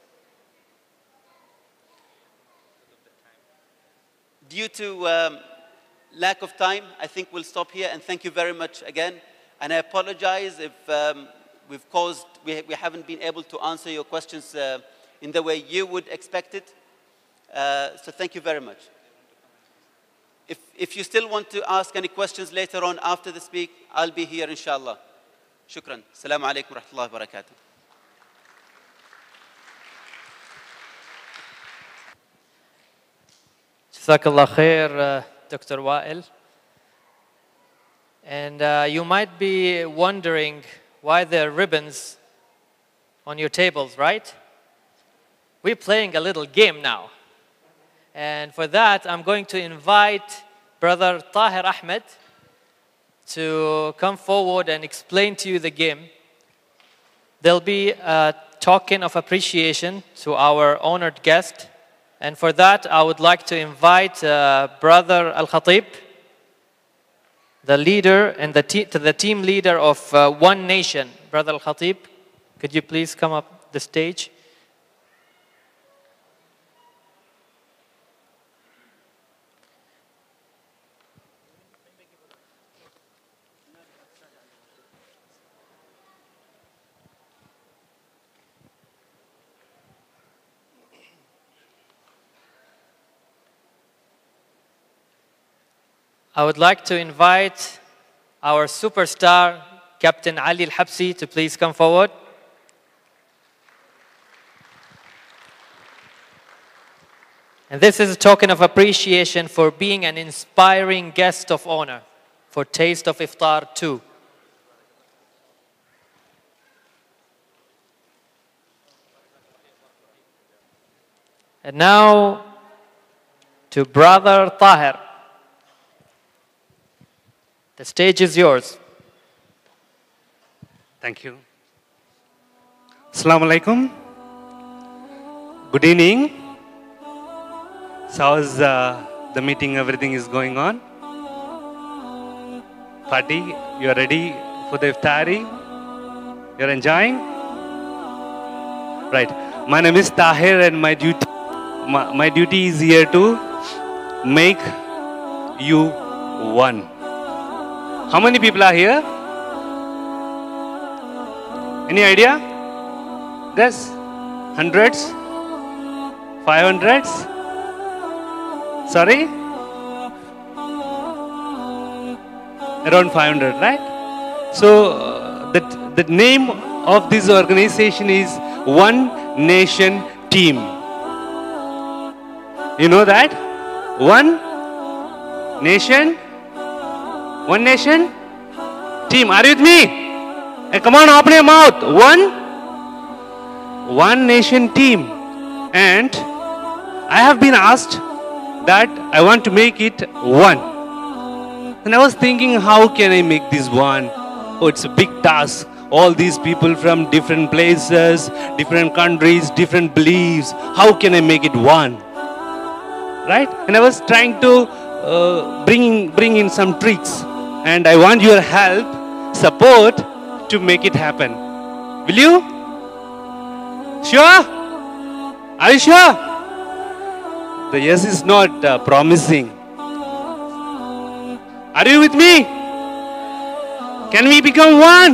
Due to lack of time, I think we'll stop here. And thank you very much again. And I apologize if we haven't been able to answer your questions in the way you would expect it. So thank you very much. If you still want to ask any questions later on after the speak, I'll be here inshallah. Shukran. Assalamu alaikum wa rahmatullahi wa barakatuh. Jazakallah khair, Dr. Wa'il. And you might be wondering why there are ribbons on your tables, right? We're playing a little game now. And for that, I'm going to invite Brother Tahir Ahmed to come forward and explain to you the game. There'll be a token of appreciation to our honored guest. And for that, I would like to invite Brother Al-Khatib, the leader and the team leader of One Nation. Brother Al-Khatib, could you please come up the stage? I would like to invite our superstar, Captain Ali Al-Habsi, to please come forward. And this is a token of appreciation for being an inspiring guest of honor for Taste of Iftar 2. And now to Brother Tahir. The stage is yours. Thank you. Assalamu alaikum. Good evening. So how's the meeting, everything is going on? Party, you are ready for the iftari? You're enjoying? Right. My name is Tahir and my duty is here to make you one. How many people are here? Any idea? Guess? Hundreds? 500s? Sorry? Around 500, right? So the name of this organization is One Nation Team. You know that? One Nation? One Nation Team. Are you with me? Hey, come on, open your mouth. One Nation Team. And I have been asked that I want to make it one. And I was thinking, how can I make this one? Oh, it's a big task. All these people from different places, different countries, different beliefs. How can I make it one? Right? And I was trying to bring in some tricks. And I want your help, support to make it happen. Will you? Sure? Are you sure? The yes is not promising. Are you with me? Can we become one?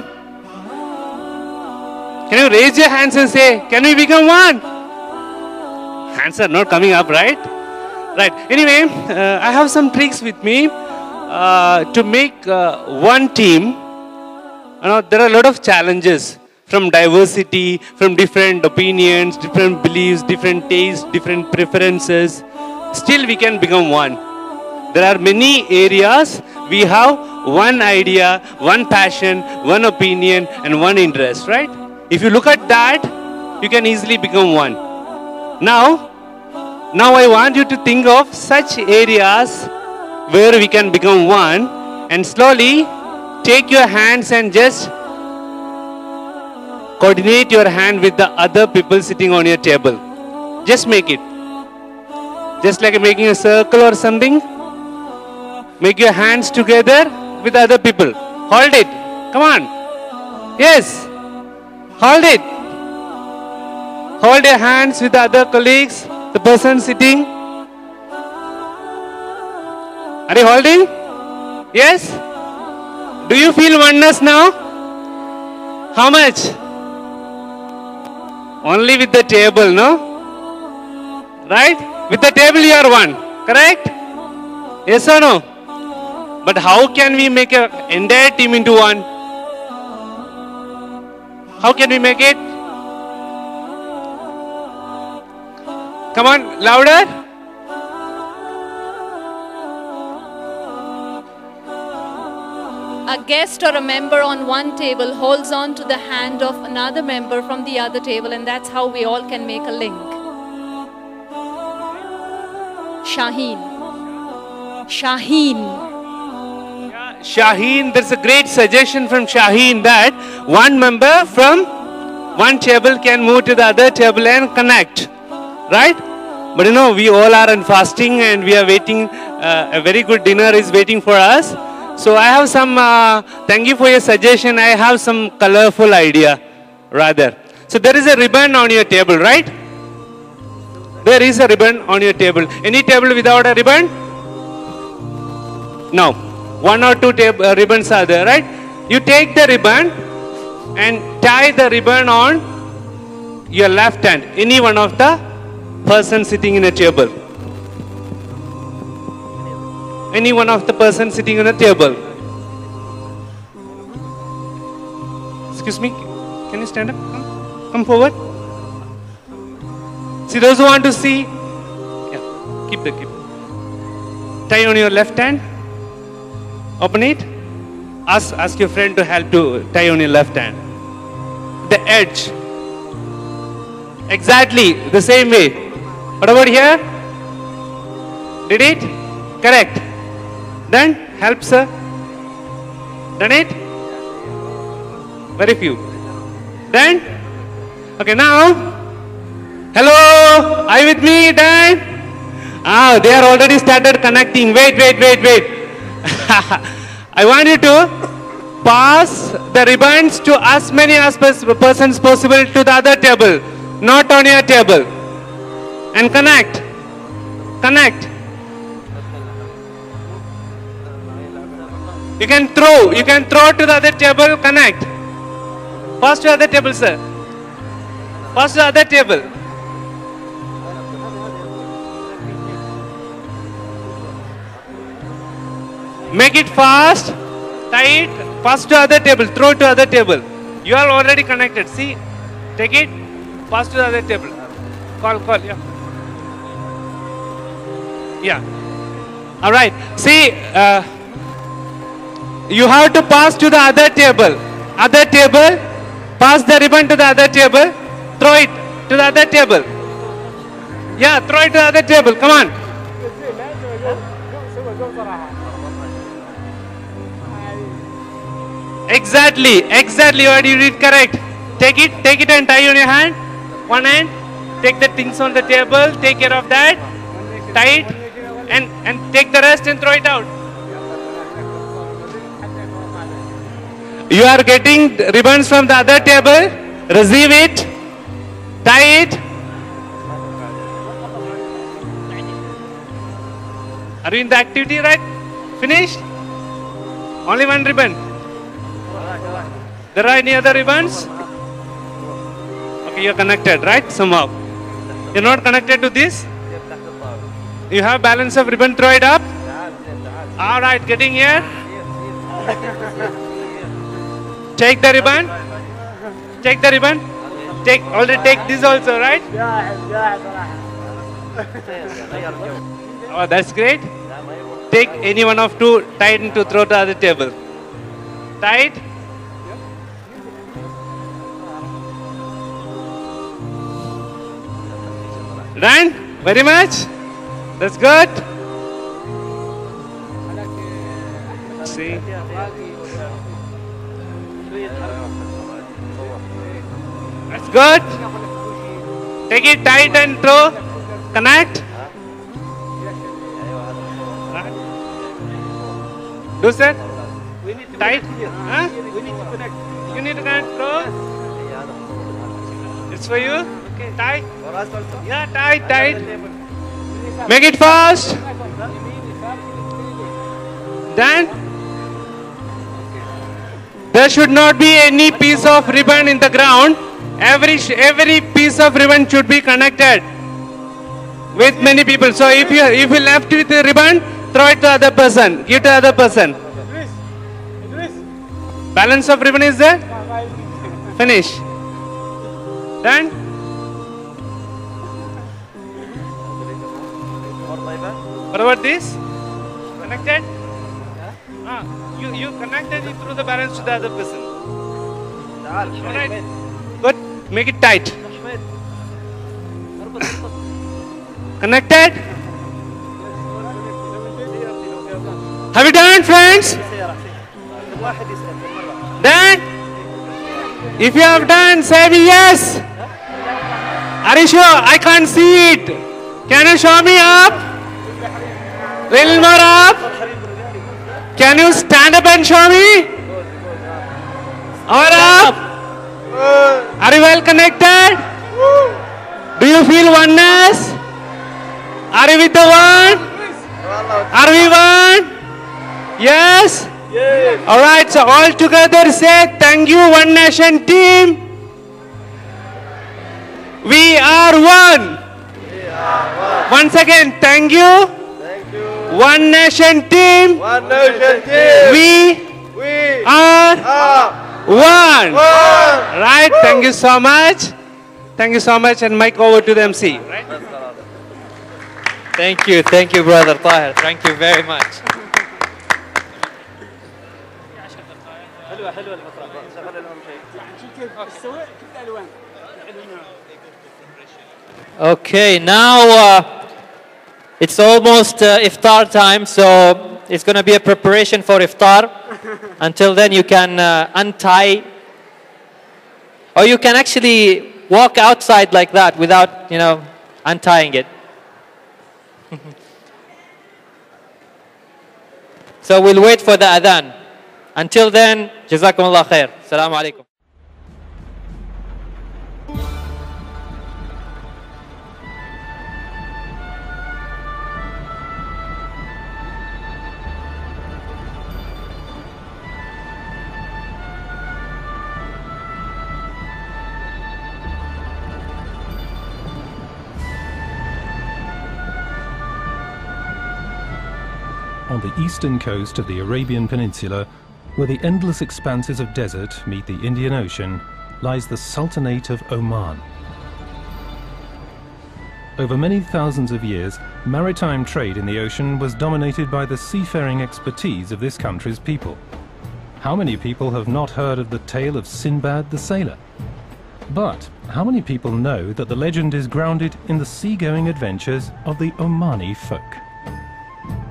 Can you raise your hands and say, can we become one? Hands are not coming up, right? Right. Anyway, I have some tricks with me to make one team. There are a lot of challenges from diversity, from different opinions, different beliefs, different tastes, different preferences. Still we can become one. There are many areas we have one idea, one passion, one opinion and one interest, right? If you look at that, you can easily become one. Now I want you to think of such areas where we can become one and slowly take your hands and just coordinate your hand with the other people sitting on your table. Just make it. Just like making a circle or something. Make your hands together with other people. Hold it. Come on. Yes. Hold it. Hold your hands with the other colleagues, the person sitting. Are you holding? Yes? Do you feel oneness now? How much? Only with the table, no? Right? With the table you are one. Correct? Yes or no? But how can we make an entire team into one? How can we make it? Come on, louder. A guest or a member on one table holds on to the hand of another member from the other table, and that's how we all can make a link. Shaheen. Shaheen. Shaheen, there's a great suggestion from Shaheen that one member from one table can move to the other table and connect. Right? But you know, we all are on fasting and we are waiting, a very good dinner is waiting for us. So I have some, thank you for your suggestion, I have some colorful idea rather. So there is a ribbon on your table, right? There is a ribbon on your table. Any table without a ribbon? No. One or two ribbons are there, right? You take the ribbon and tie the ribbon on your left hand, any one of the person sitting in a table. Any one of the person sitting on a table. Excuse me, can you stand up? Come forward. See those who want to see. Yeah, keep. Tie on your left hand. Open it. Ask your friend to help to tie on your left hand. The edge. Exactly the same way. What about here? Did it? Correct. Then help sir. Done it? Very few. Then? Okay, now. Hello? Are you with me? Done? Ah, they are already started connecting. Wait. I want you to pass the ribbons to as many persons possible to the other table, not on your table. And connect. You can throw to the other table, connect. Pass to the other table, sir. Pass to the other table. Make it fast, tight, pass to other table, throw to other table. You are already connected. See, take it, pass to the other table. Call, yeah. Yeah. All right. See, you have to pass to the other table. Other table, pass the ribbon to the other table, throw it to the other table. Yeah, throw it to the other table. Come on. Exactly what you did correct. Take it and tie on your hand. One hand. Take the things on the table. Take care of that. Tie it and take the rest and throw it out. You are getting ribbons from the other table. Receive it. Tie it. Are you in the activity right? Finished? Only one ribbon. There are any other ribbons? Okay, you are connected, right? Somehow. You are not connected to this? You have balance of ribbon, throw it up. Alright, getting here. Take the ribbon. Take the ribbon. Already take this also, right? Oh, that's great. Take any one of two, tie it to throw to the other table. Tie it. Done? Very much? That's good. See? That's good. Take it, tie it and throw. Connect. Do that. Tight. Huh? We need to connect. You need to connect. Throw. It's for you. Tie. Yeah, tight. Make it fast. Then there should not be any piece of ribbon in the ground. Every piece of ribbon should be connected with many people. So if you left with the ribbon, throw it to the other person. Give to the other person. Balance of ribbon is there? Finish. Done? What about this? Connected? You connected it through the balance to the other person. Alright. Good. Make it tight. Connected? Have you done, friends? Done? If you have done, say me yes. Are you sure? I can't see it. Can you show me up? Little more up. Can you stand up and show me? Or up? Are you well connected? Do you feel oneness? Are you with the one? Are we one? Yes? Alright, so all together say thank you, One Nation team. We are one. Once again, thank you. One Nation team. We are one. Right, thank you so much. Thank you so much, and mic over to the MC. Right? Thank you, brother Tahir. Thank you very much. Okay, now it's almost iftar time, so it's going to be a preparation for iftar. Until then, you can untie, or you can actually walk outside like that without, untying it. So we'll wait for the adhan. Until then, Jazakumullah khair. Assalamu alaikum. On the eastern coast of the Arabian Peninsula, where the endless expanses of desert meet the Indian Ocean, lies the Sultanate of Oman. Over many thousands of years, maritime trade in the ocean was dominated by the seafaring expertise of this country's people. How many people have not heard of the tale of Sinbad the Sailor? But how many people know that the legend is grounded in the seagoing adventures of the Omani folk?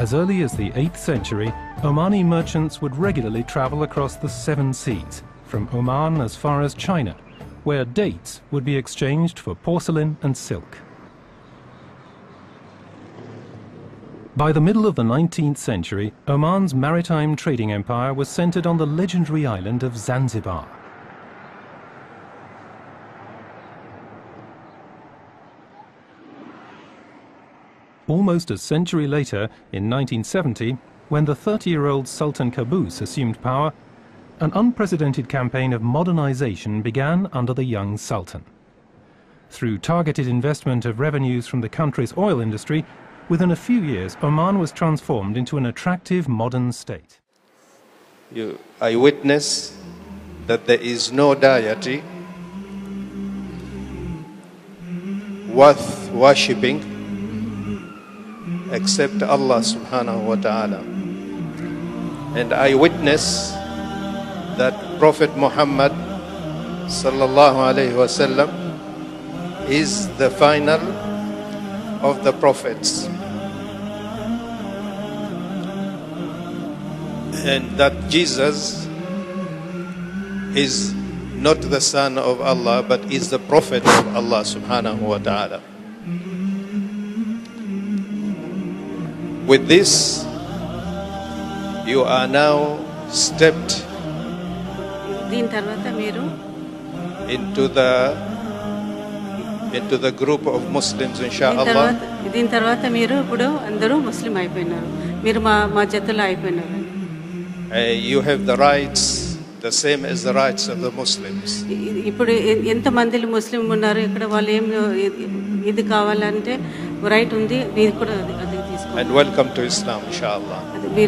As early as the 8th century, Omani merchants would regularly travel across the 7 seas, from Oman as far as China, where dates would be exchanged for porcelain and silk. By the middle of the 19th century, Oman's maritime trading empire was centered on the legendary island of Zanzibar. Almost a century later, in 1970, when the 30-year-old Sultan Qaboos assumed power, an unprecedented campaign of modernization began under the young Sultan. Through targeted investment of revenues from the country's oil industry, within a few years, Oman was transformed into an attractive modern state. I witness that there is no deity worth worshipping except Allah subhanahu wa ta'ala. And I witness that Prophet Muhammad sallallahu alayhi wa sallam is the final of the prophets. And that Jesus is not the son of Allah, but is the prophet of Allah subhanahu wa ta'ala. With this, you are now stepped into the group of Muslims, inshallah. You have the rights, the same as the rights of the Muslims. And welcome to Islam, inshallah.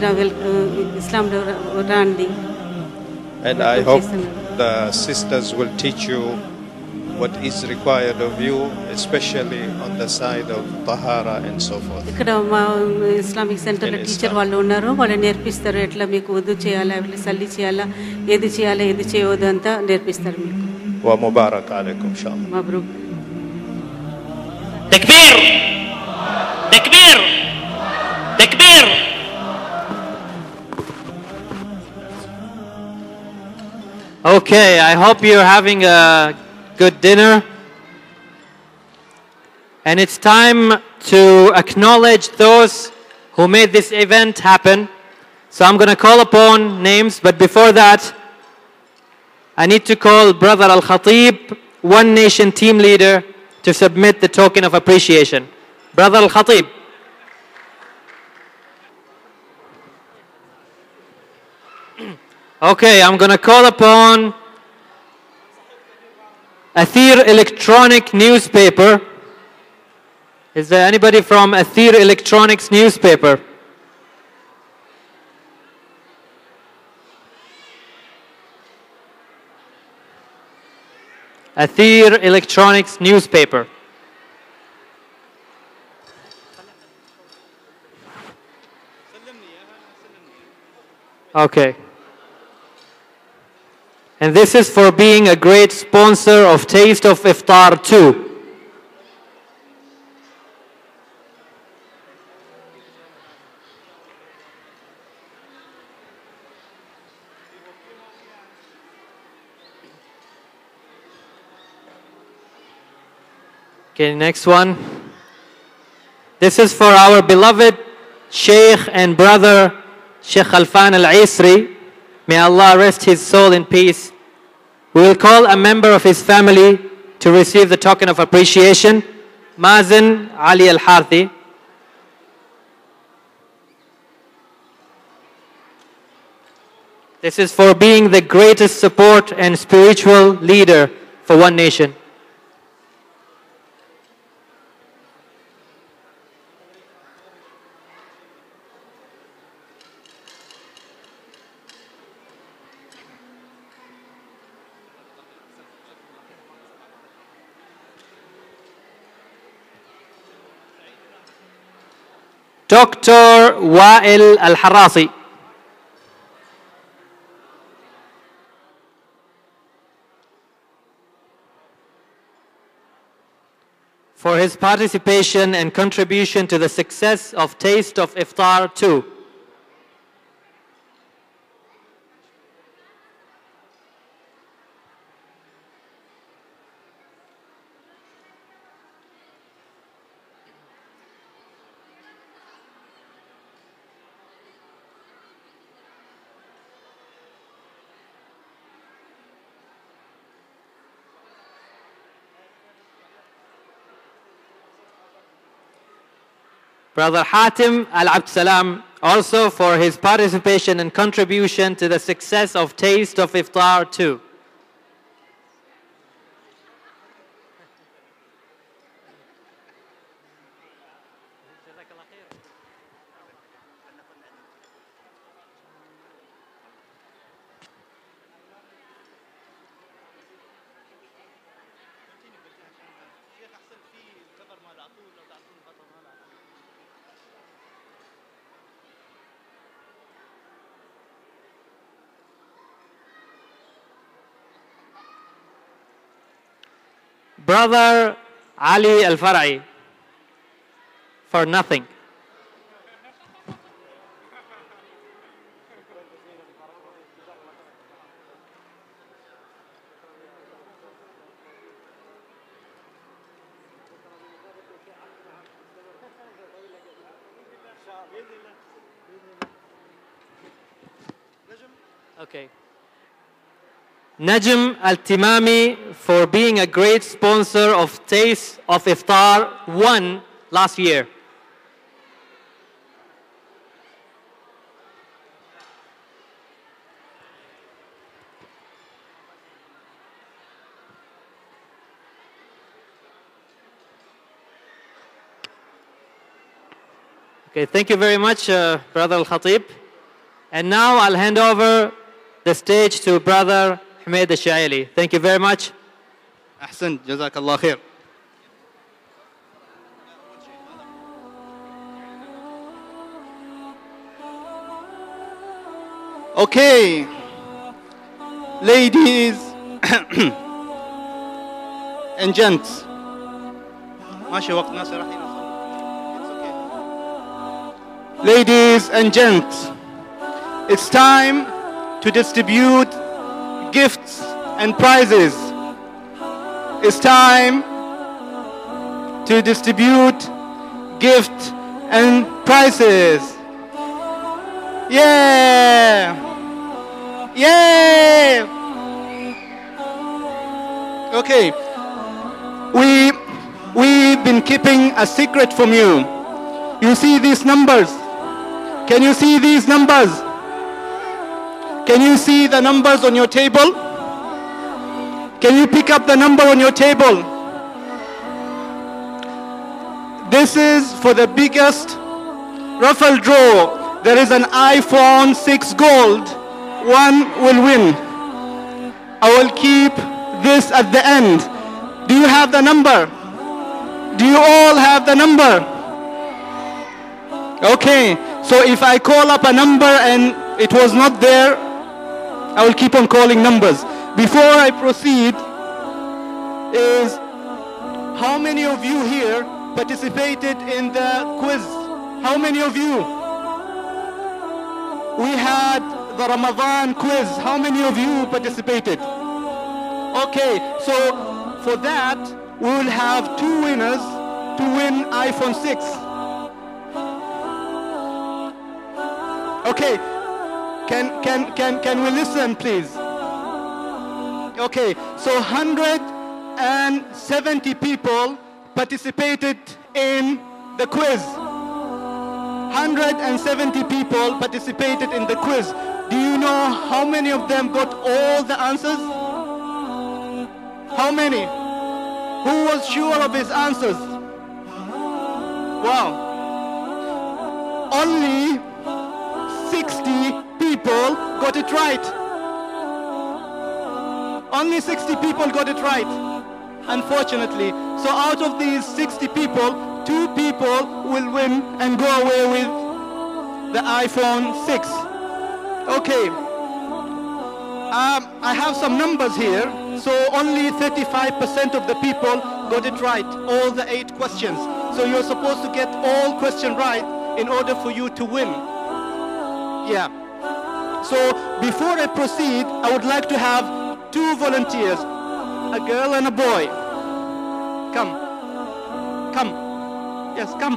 And I hope the sisters will teach you what is required of you, especially on the side of tahara and so forth. Islamic Center teacher వాళ్ళు ఉన్నారు వాళ్ళు నేర్పిస్తారు ఎట్లా మీకు wudu చేయాలా సల్లి చేయాలా ఏది చేయాలా ఏది చేయొద్దు అంతా నేర్పిస్తారు మీకు wa mubarak alaykum inshallah mabruk takbir takbir takbir. Okay, I hope you're having a good dinner. And it's time to acknowledge those who made this event happen. So I'm going to call upon names, but before that, I need to call Brother Al-Khatib, One Nation team leader, to submit the token of appreciation. Brother Al-Khatib. Okay, I'm going to call upon Athir Electronic Newspaper. Is there anybody from Athir Electronics Newspaper? Athir Electronics Newspaper. Okay. And this is for being a great sponsor of Taste of Iftar too. Okay, next one. This is for our beloved Sheikh and brother Sheikh Khalfan Al-Isri. May Allah rest his soul in peace. We will call a member of his family to receive the token of appreciation, Mazen Ali Al-Harthi. This is for being the greatest support and spiritual leader for One Nation. Dr. Wael Al-Harasi. for his participation and contribution to the success of Taste of Iftar 2. Brother Hatim Al-Abd Salam, also for his participation and contribution to the success of Taste of Iftar 2. Brother Ali Al-Far'i, for nothing. Okay. Najm Al-Timami for being a great sponsor of Taste of Iftar 1 last year. Okay, thank you very much, Brother Al-Khatib. And now I'll hand over the stage to Brother Humaid Al-Shaili. Thank you very much. أحسن جزاك الله خير. Okay, ladies and gents. ماشي وقت ناس راح ينصر. Ladies and gents, it's time to distribute gifts and prizes. It's time to distribute gifts and prizes. Yeah! Yeah! Okay. We've been keeping a secret from you. You see these numbers? Can you see these numbers? Can you see the numbers on your table? Can you pick up the number on your table? This is for the biggest raffle draw. There is an iPhone 6 Gold. One will win. I will keep this at the end. Do you have the number? Do you all have the number? Okay, so if I call up a number and it was not there, I will keep on calling numbers. Before I proceed, is how many of you here participated in the quiz? How many of you? We had the Ramadan quiz. How many of you participated? Okay, so for that, we will have 2 winners to win iPhone 6. Okay, can we listen, please? Okay, so 170 people participated in the quiz. 170 people participated in the quiz. Do you know how many of them got all the answers? How many? Who was sure of his answers? Wow. Only 60 people got it right. Only 60 people got it right, unfortunately. So out of these 60 people, 2 people will win and go away with the iPhone 6. Okay. I have some numbers here. So only 35% of the people got it right, all the 8 questions. So you're supposed to get all questions right in order for you to win. Yeah. So before I proceed, I would like to have 2 volunteers, a girl and a boy. Come. Come. Yes, come.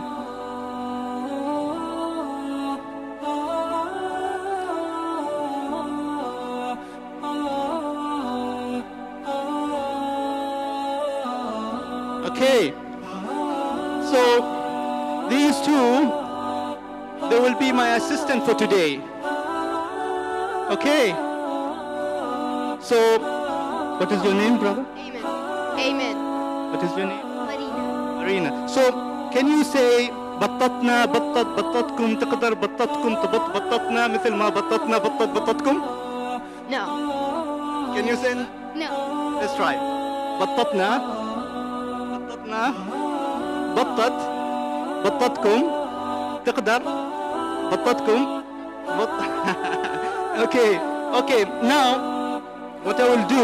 Okay. So these 2, they will be my assistant for today. Okay. So, what is your name, brother? Amen. What is your name? Marina. Marina. So, can you say بطتنا بطت بطتكم تقدر بطتكم تبط بطتنا مثل ما بطتنا بطت بطتكم? No. Can you say? No. Let's try. بطتنا بطتنا بطت بطتكم تقدر بطتكم بط. Okay. Okay. Now, what I will do,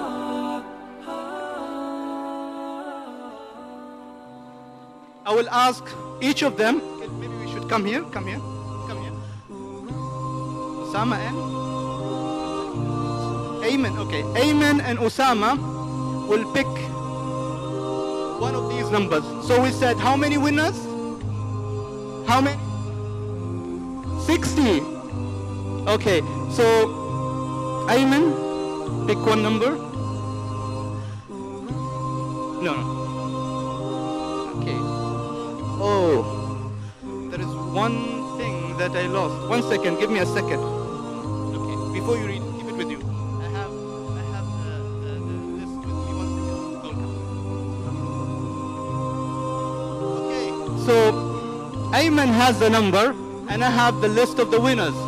I will ask each of them. Maybe we should come here. Come here. Come here. Osama and Ayman. Okay. Ayman and Osama will pick one of these numbers. So we said, how many winners? How many? 60. Okay. So Ayman, pick one number. No. Okay. Oh, there is one thing that I lost. 1 second. Give me a second. Okay. Before you read, keep it with you. I have the list with me. 1 second. Okay. So Ayman has the number, and I have the list of the winners.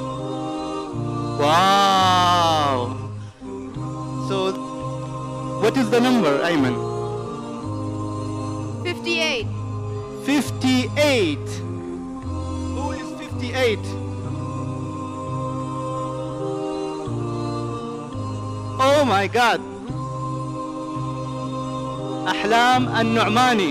Wow. So, what is the number, Ayman? 58. 58. Who is 58? Oh my God. أحلام النعماني.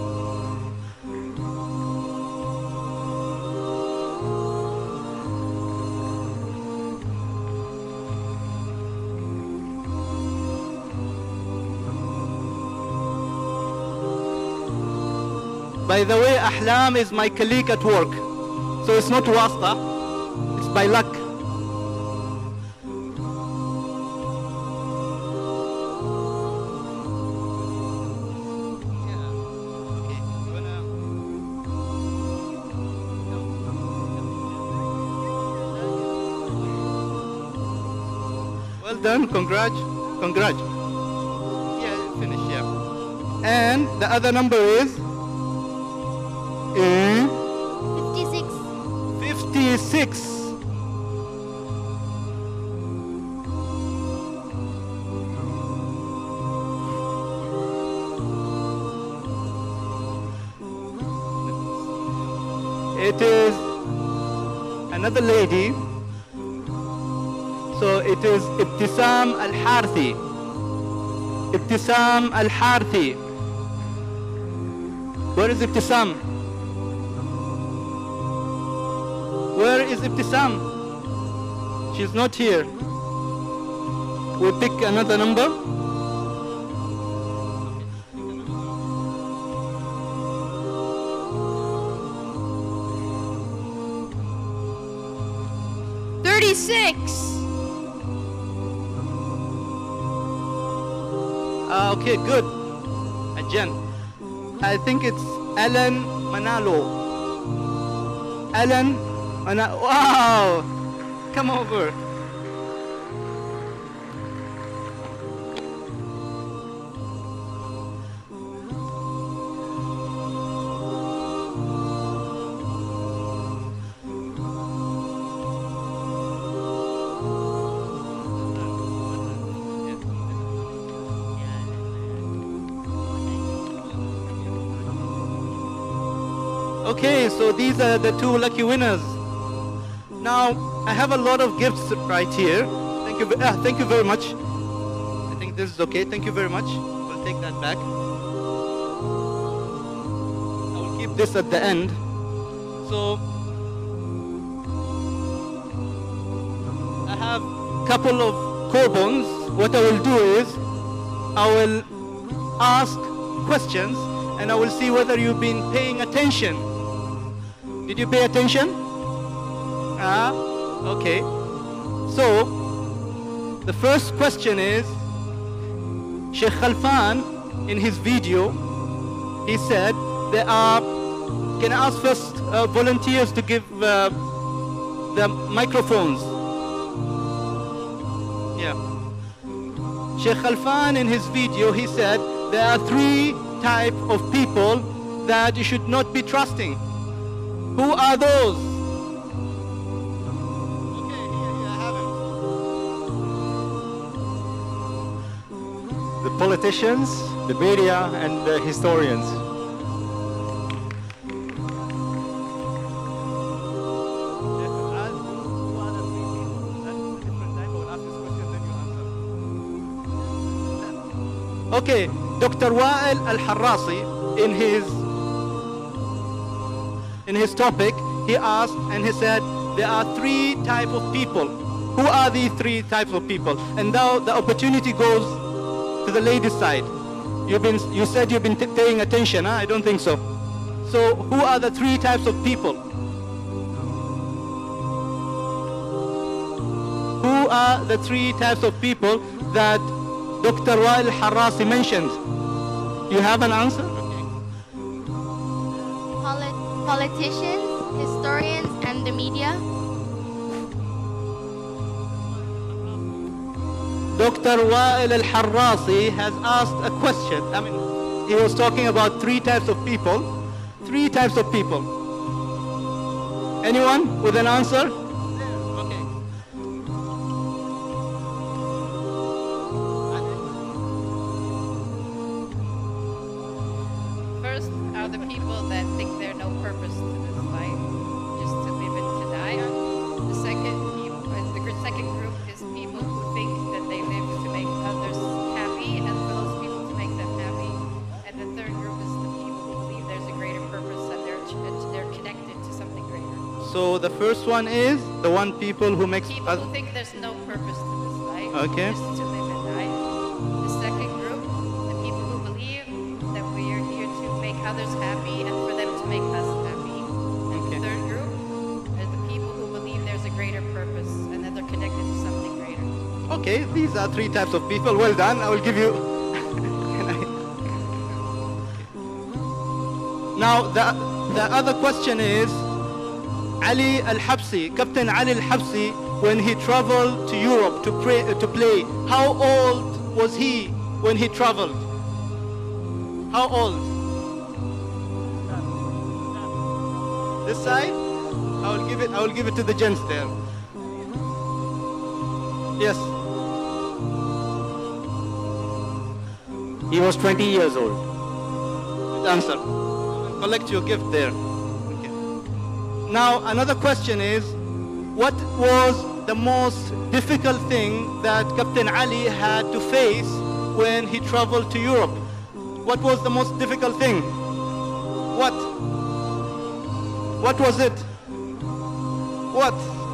By the way, Ahlam is my colleague at work. So it's not wasta, it's by luck. Well done, congrats. Yeah, finish, yeah. And the other number is? 56. 56. It is another lady. So it is Ibtisam Al-Harthi. Ibtisam Al-Harthi. Where is Ibtisam? Where is Ibtisam? She's not here. We pick another number. Okay, good. Again, I think it's Alan Manalo. Alan Manalo. Wow! Come over. Okay, so these are the two lucky winners. Now, I have a lot of gifts right here. Thank you very much. I think this is okay. Thank you very much. We'll take that back. this at the end. So I have a couple of coupons. What I will do is I will ask questions and I will see whether you've been paying attention. Did you pay attention? Okay. So the first question is, Sheikh Khalfan in his video, he said there are, can I ask first volunteers to give the microphones? Yeah. Sheikh Khalfan in his video, he said there are 3 types of people that you should not be trusting. Who are those? Okay, here I have him. The politicians, the media, and the historians. Okay, Dr. Wa'il Al-Harrasi in his topic, he asked and he said there are 3 types of people. Who are these 3 types of people? And now the opportunity goes to the ladies' side. You said you've been paying attention, huh? I don't think so. So who are the 3 types of people? Who are the 3 types of people that Dr. Wa'il Harrasi mentioned? You have an answer? Politicians, historians, and the media. Dr. Wa'il Al-Harrasi has asked a question. I mean, he was talking about 3 types of people. 3 types of people. Anyone with an answer? First are the people that think there's no purpose to this life, just to live and to die. The second group is people who think that they live to make others happy, and for those people to make them happy. And the third group is the people who believe there's a greater purpose and they're connected to something greater. So the first one is the one people who makes People who think there's no purpose to this life, Okay. just to live and die. The second group, the people who believe that we are here to make others happy and for them to make us happy. And the third group are the people who believe there's a greater purpose and that they're connected to something greater. Okay, these are 3 types of people. Well done. I will give you. Now the other question is Ali Al-Habsi, Captain Ali Al-Habsi, when he traveled to Europe to play, how old was he when he traveled? How old? This side? I will give it to the gents there. Yes. He was 20 years old. Good answer. Collect your gift there. Okay. Now another question is, what was the most difficult thing that Captain Ali had to face when he traveled to Europe? What was the most difficult thing? What? What was it? What?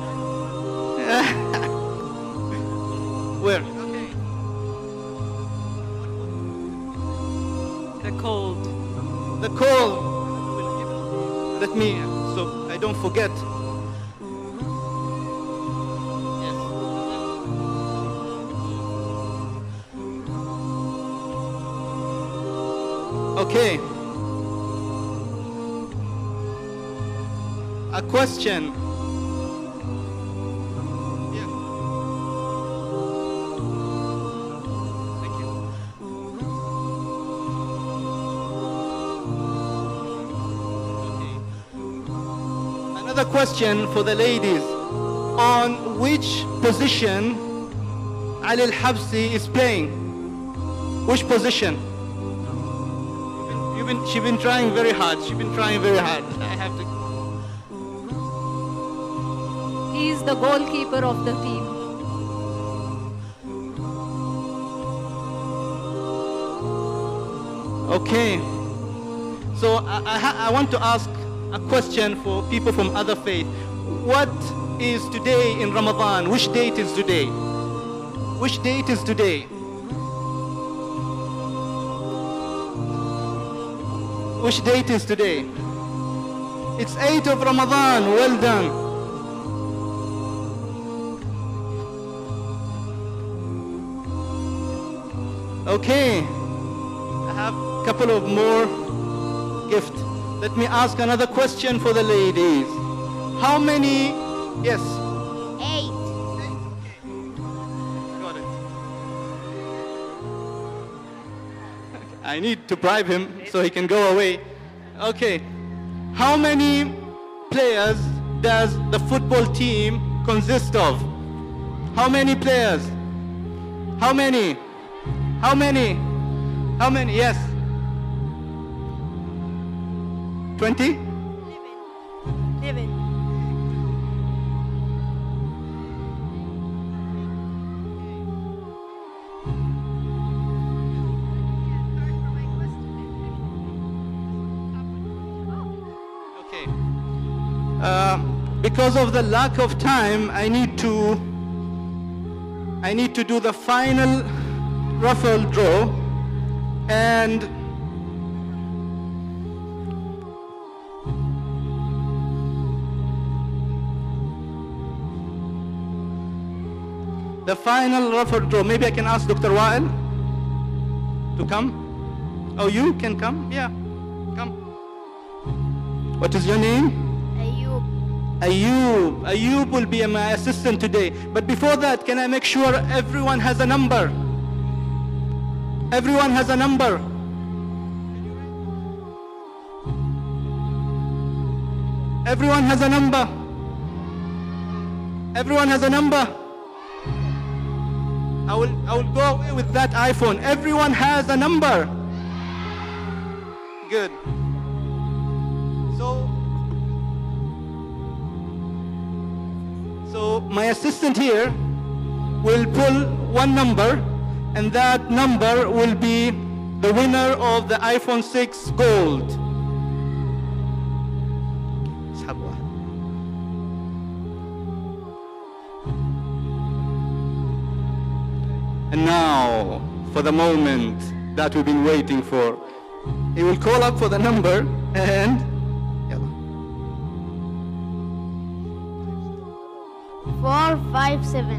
Where? The cold. The cold. Let me, so I don't forget. Okay. A question. Yeah. Thank you. Okay. Another question for the ladies. On which position Ali Al-Habsi is playing? Which position? She's been trying very hard. She's been trying very hard. I have to. He is the goalkeeper of the team. Okay. So I want to ask a question for people from other faith. What is today in Ramadan? Which date is today? Which date is today? Which date is today? It's 8th of Ramadan. Well done. Okay. I have a couple of more gifts. Let me ask another question for the ladies. How many? Yes. 8. Got it. I need to bribe him so he can go away. Okay. How many players does the football team consist of? How many players? How many? How many? How many? Yes. 20? 11. Okay. Because of the lack of time, I need to do the final raffle draw, and the final raffle draw. Maybe I can ask Dr. Wael to come. Oh, you can come? Yeah, come. What is your name? Ayub. Ayub. Ayub will be my assistant today. But before that, can I make sure everyone has a number? Everyone has a number. Everyone has a number. Everyone has a number. I will go away with that iPhone. Everyone has a number. Good. So my assistant here will pull one number, and that number will be the winner of the iPhone 6 Gold. And now, for the moment that we've been waiting for, he will call up for the number and 457.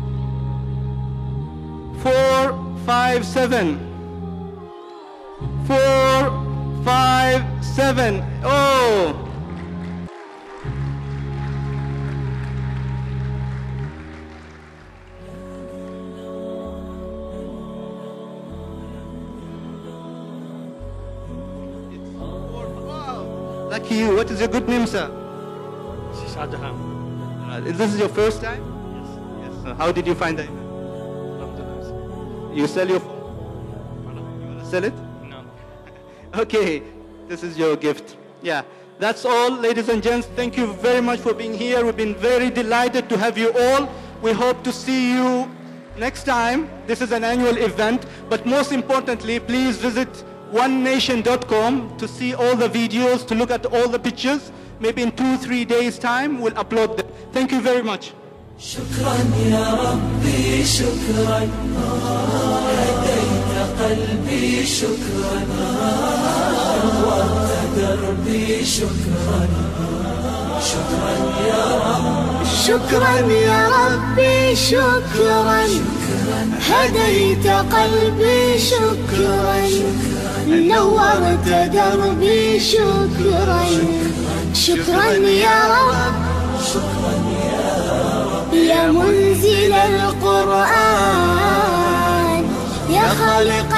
457. 457. Oh! Lucky you. What is your good name, sir? Shah Jahan. This is your first time? Yes. Yes. How did you find the event? You sell your phone? You want to sell it? No. Okay. This is your gift. Yeah. That's all, ladies and gents. Thank you very much for being here. We've been very delighted to have you all. We hope to see you next time. This is an annual event. But most importantly, please visit onenation.com to see all the videos, to look at all the pictures. Maybe in 2-3 days time, we'll upload them. Thank you very much. شكرا يا ربي شكرا هديت قلبي شكرا نورت دربي شكرا شكرا يا رب شكرا يا ربي شكرا هديت قلبي شكرا نورت دربي شكرا شكرا يا رب شكرا يا رب يا منزل القرآن يا خالق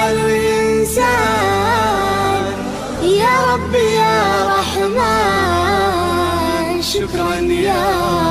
الإنسان يا رب يا رحمن شكرا يا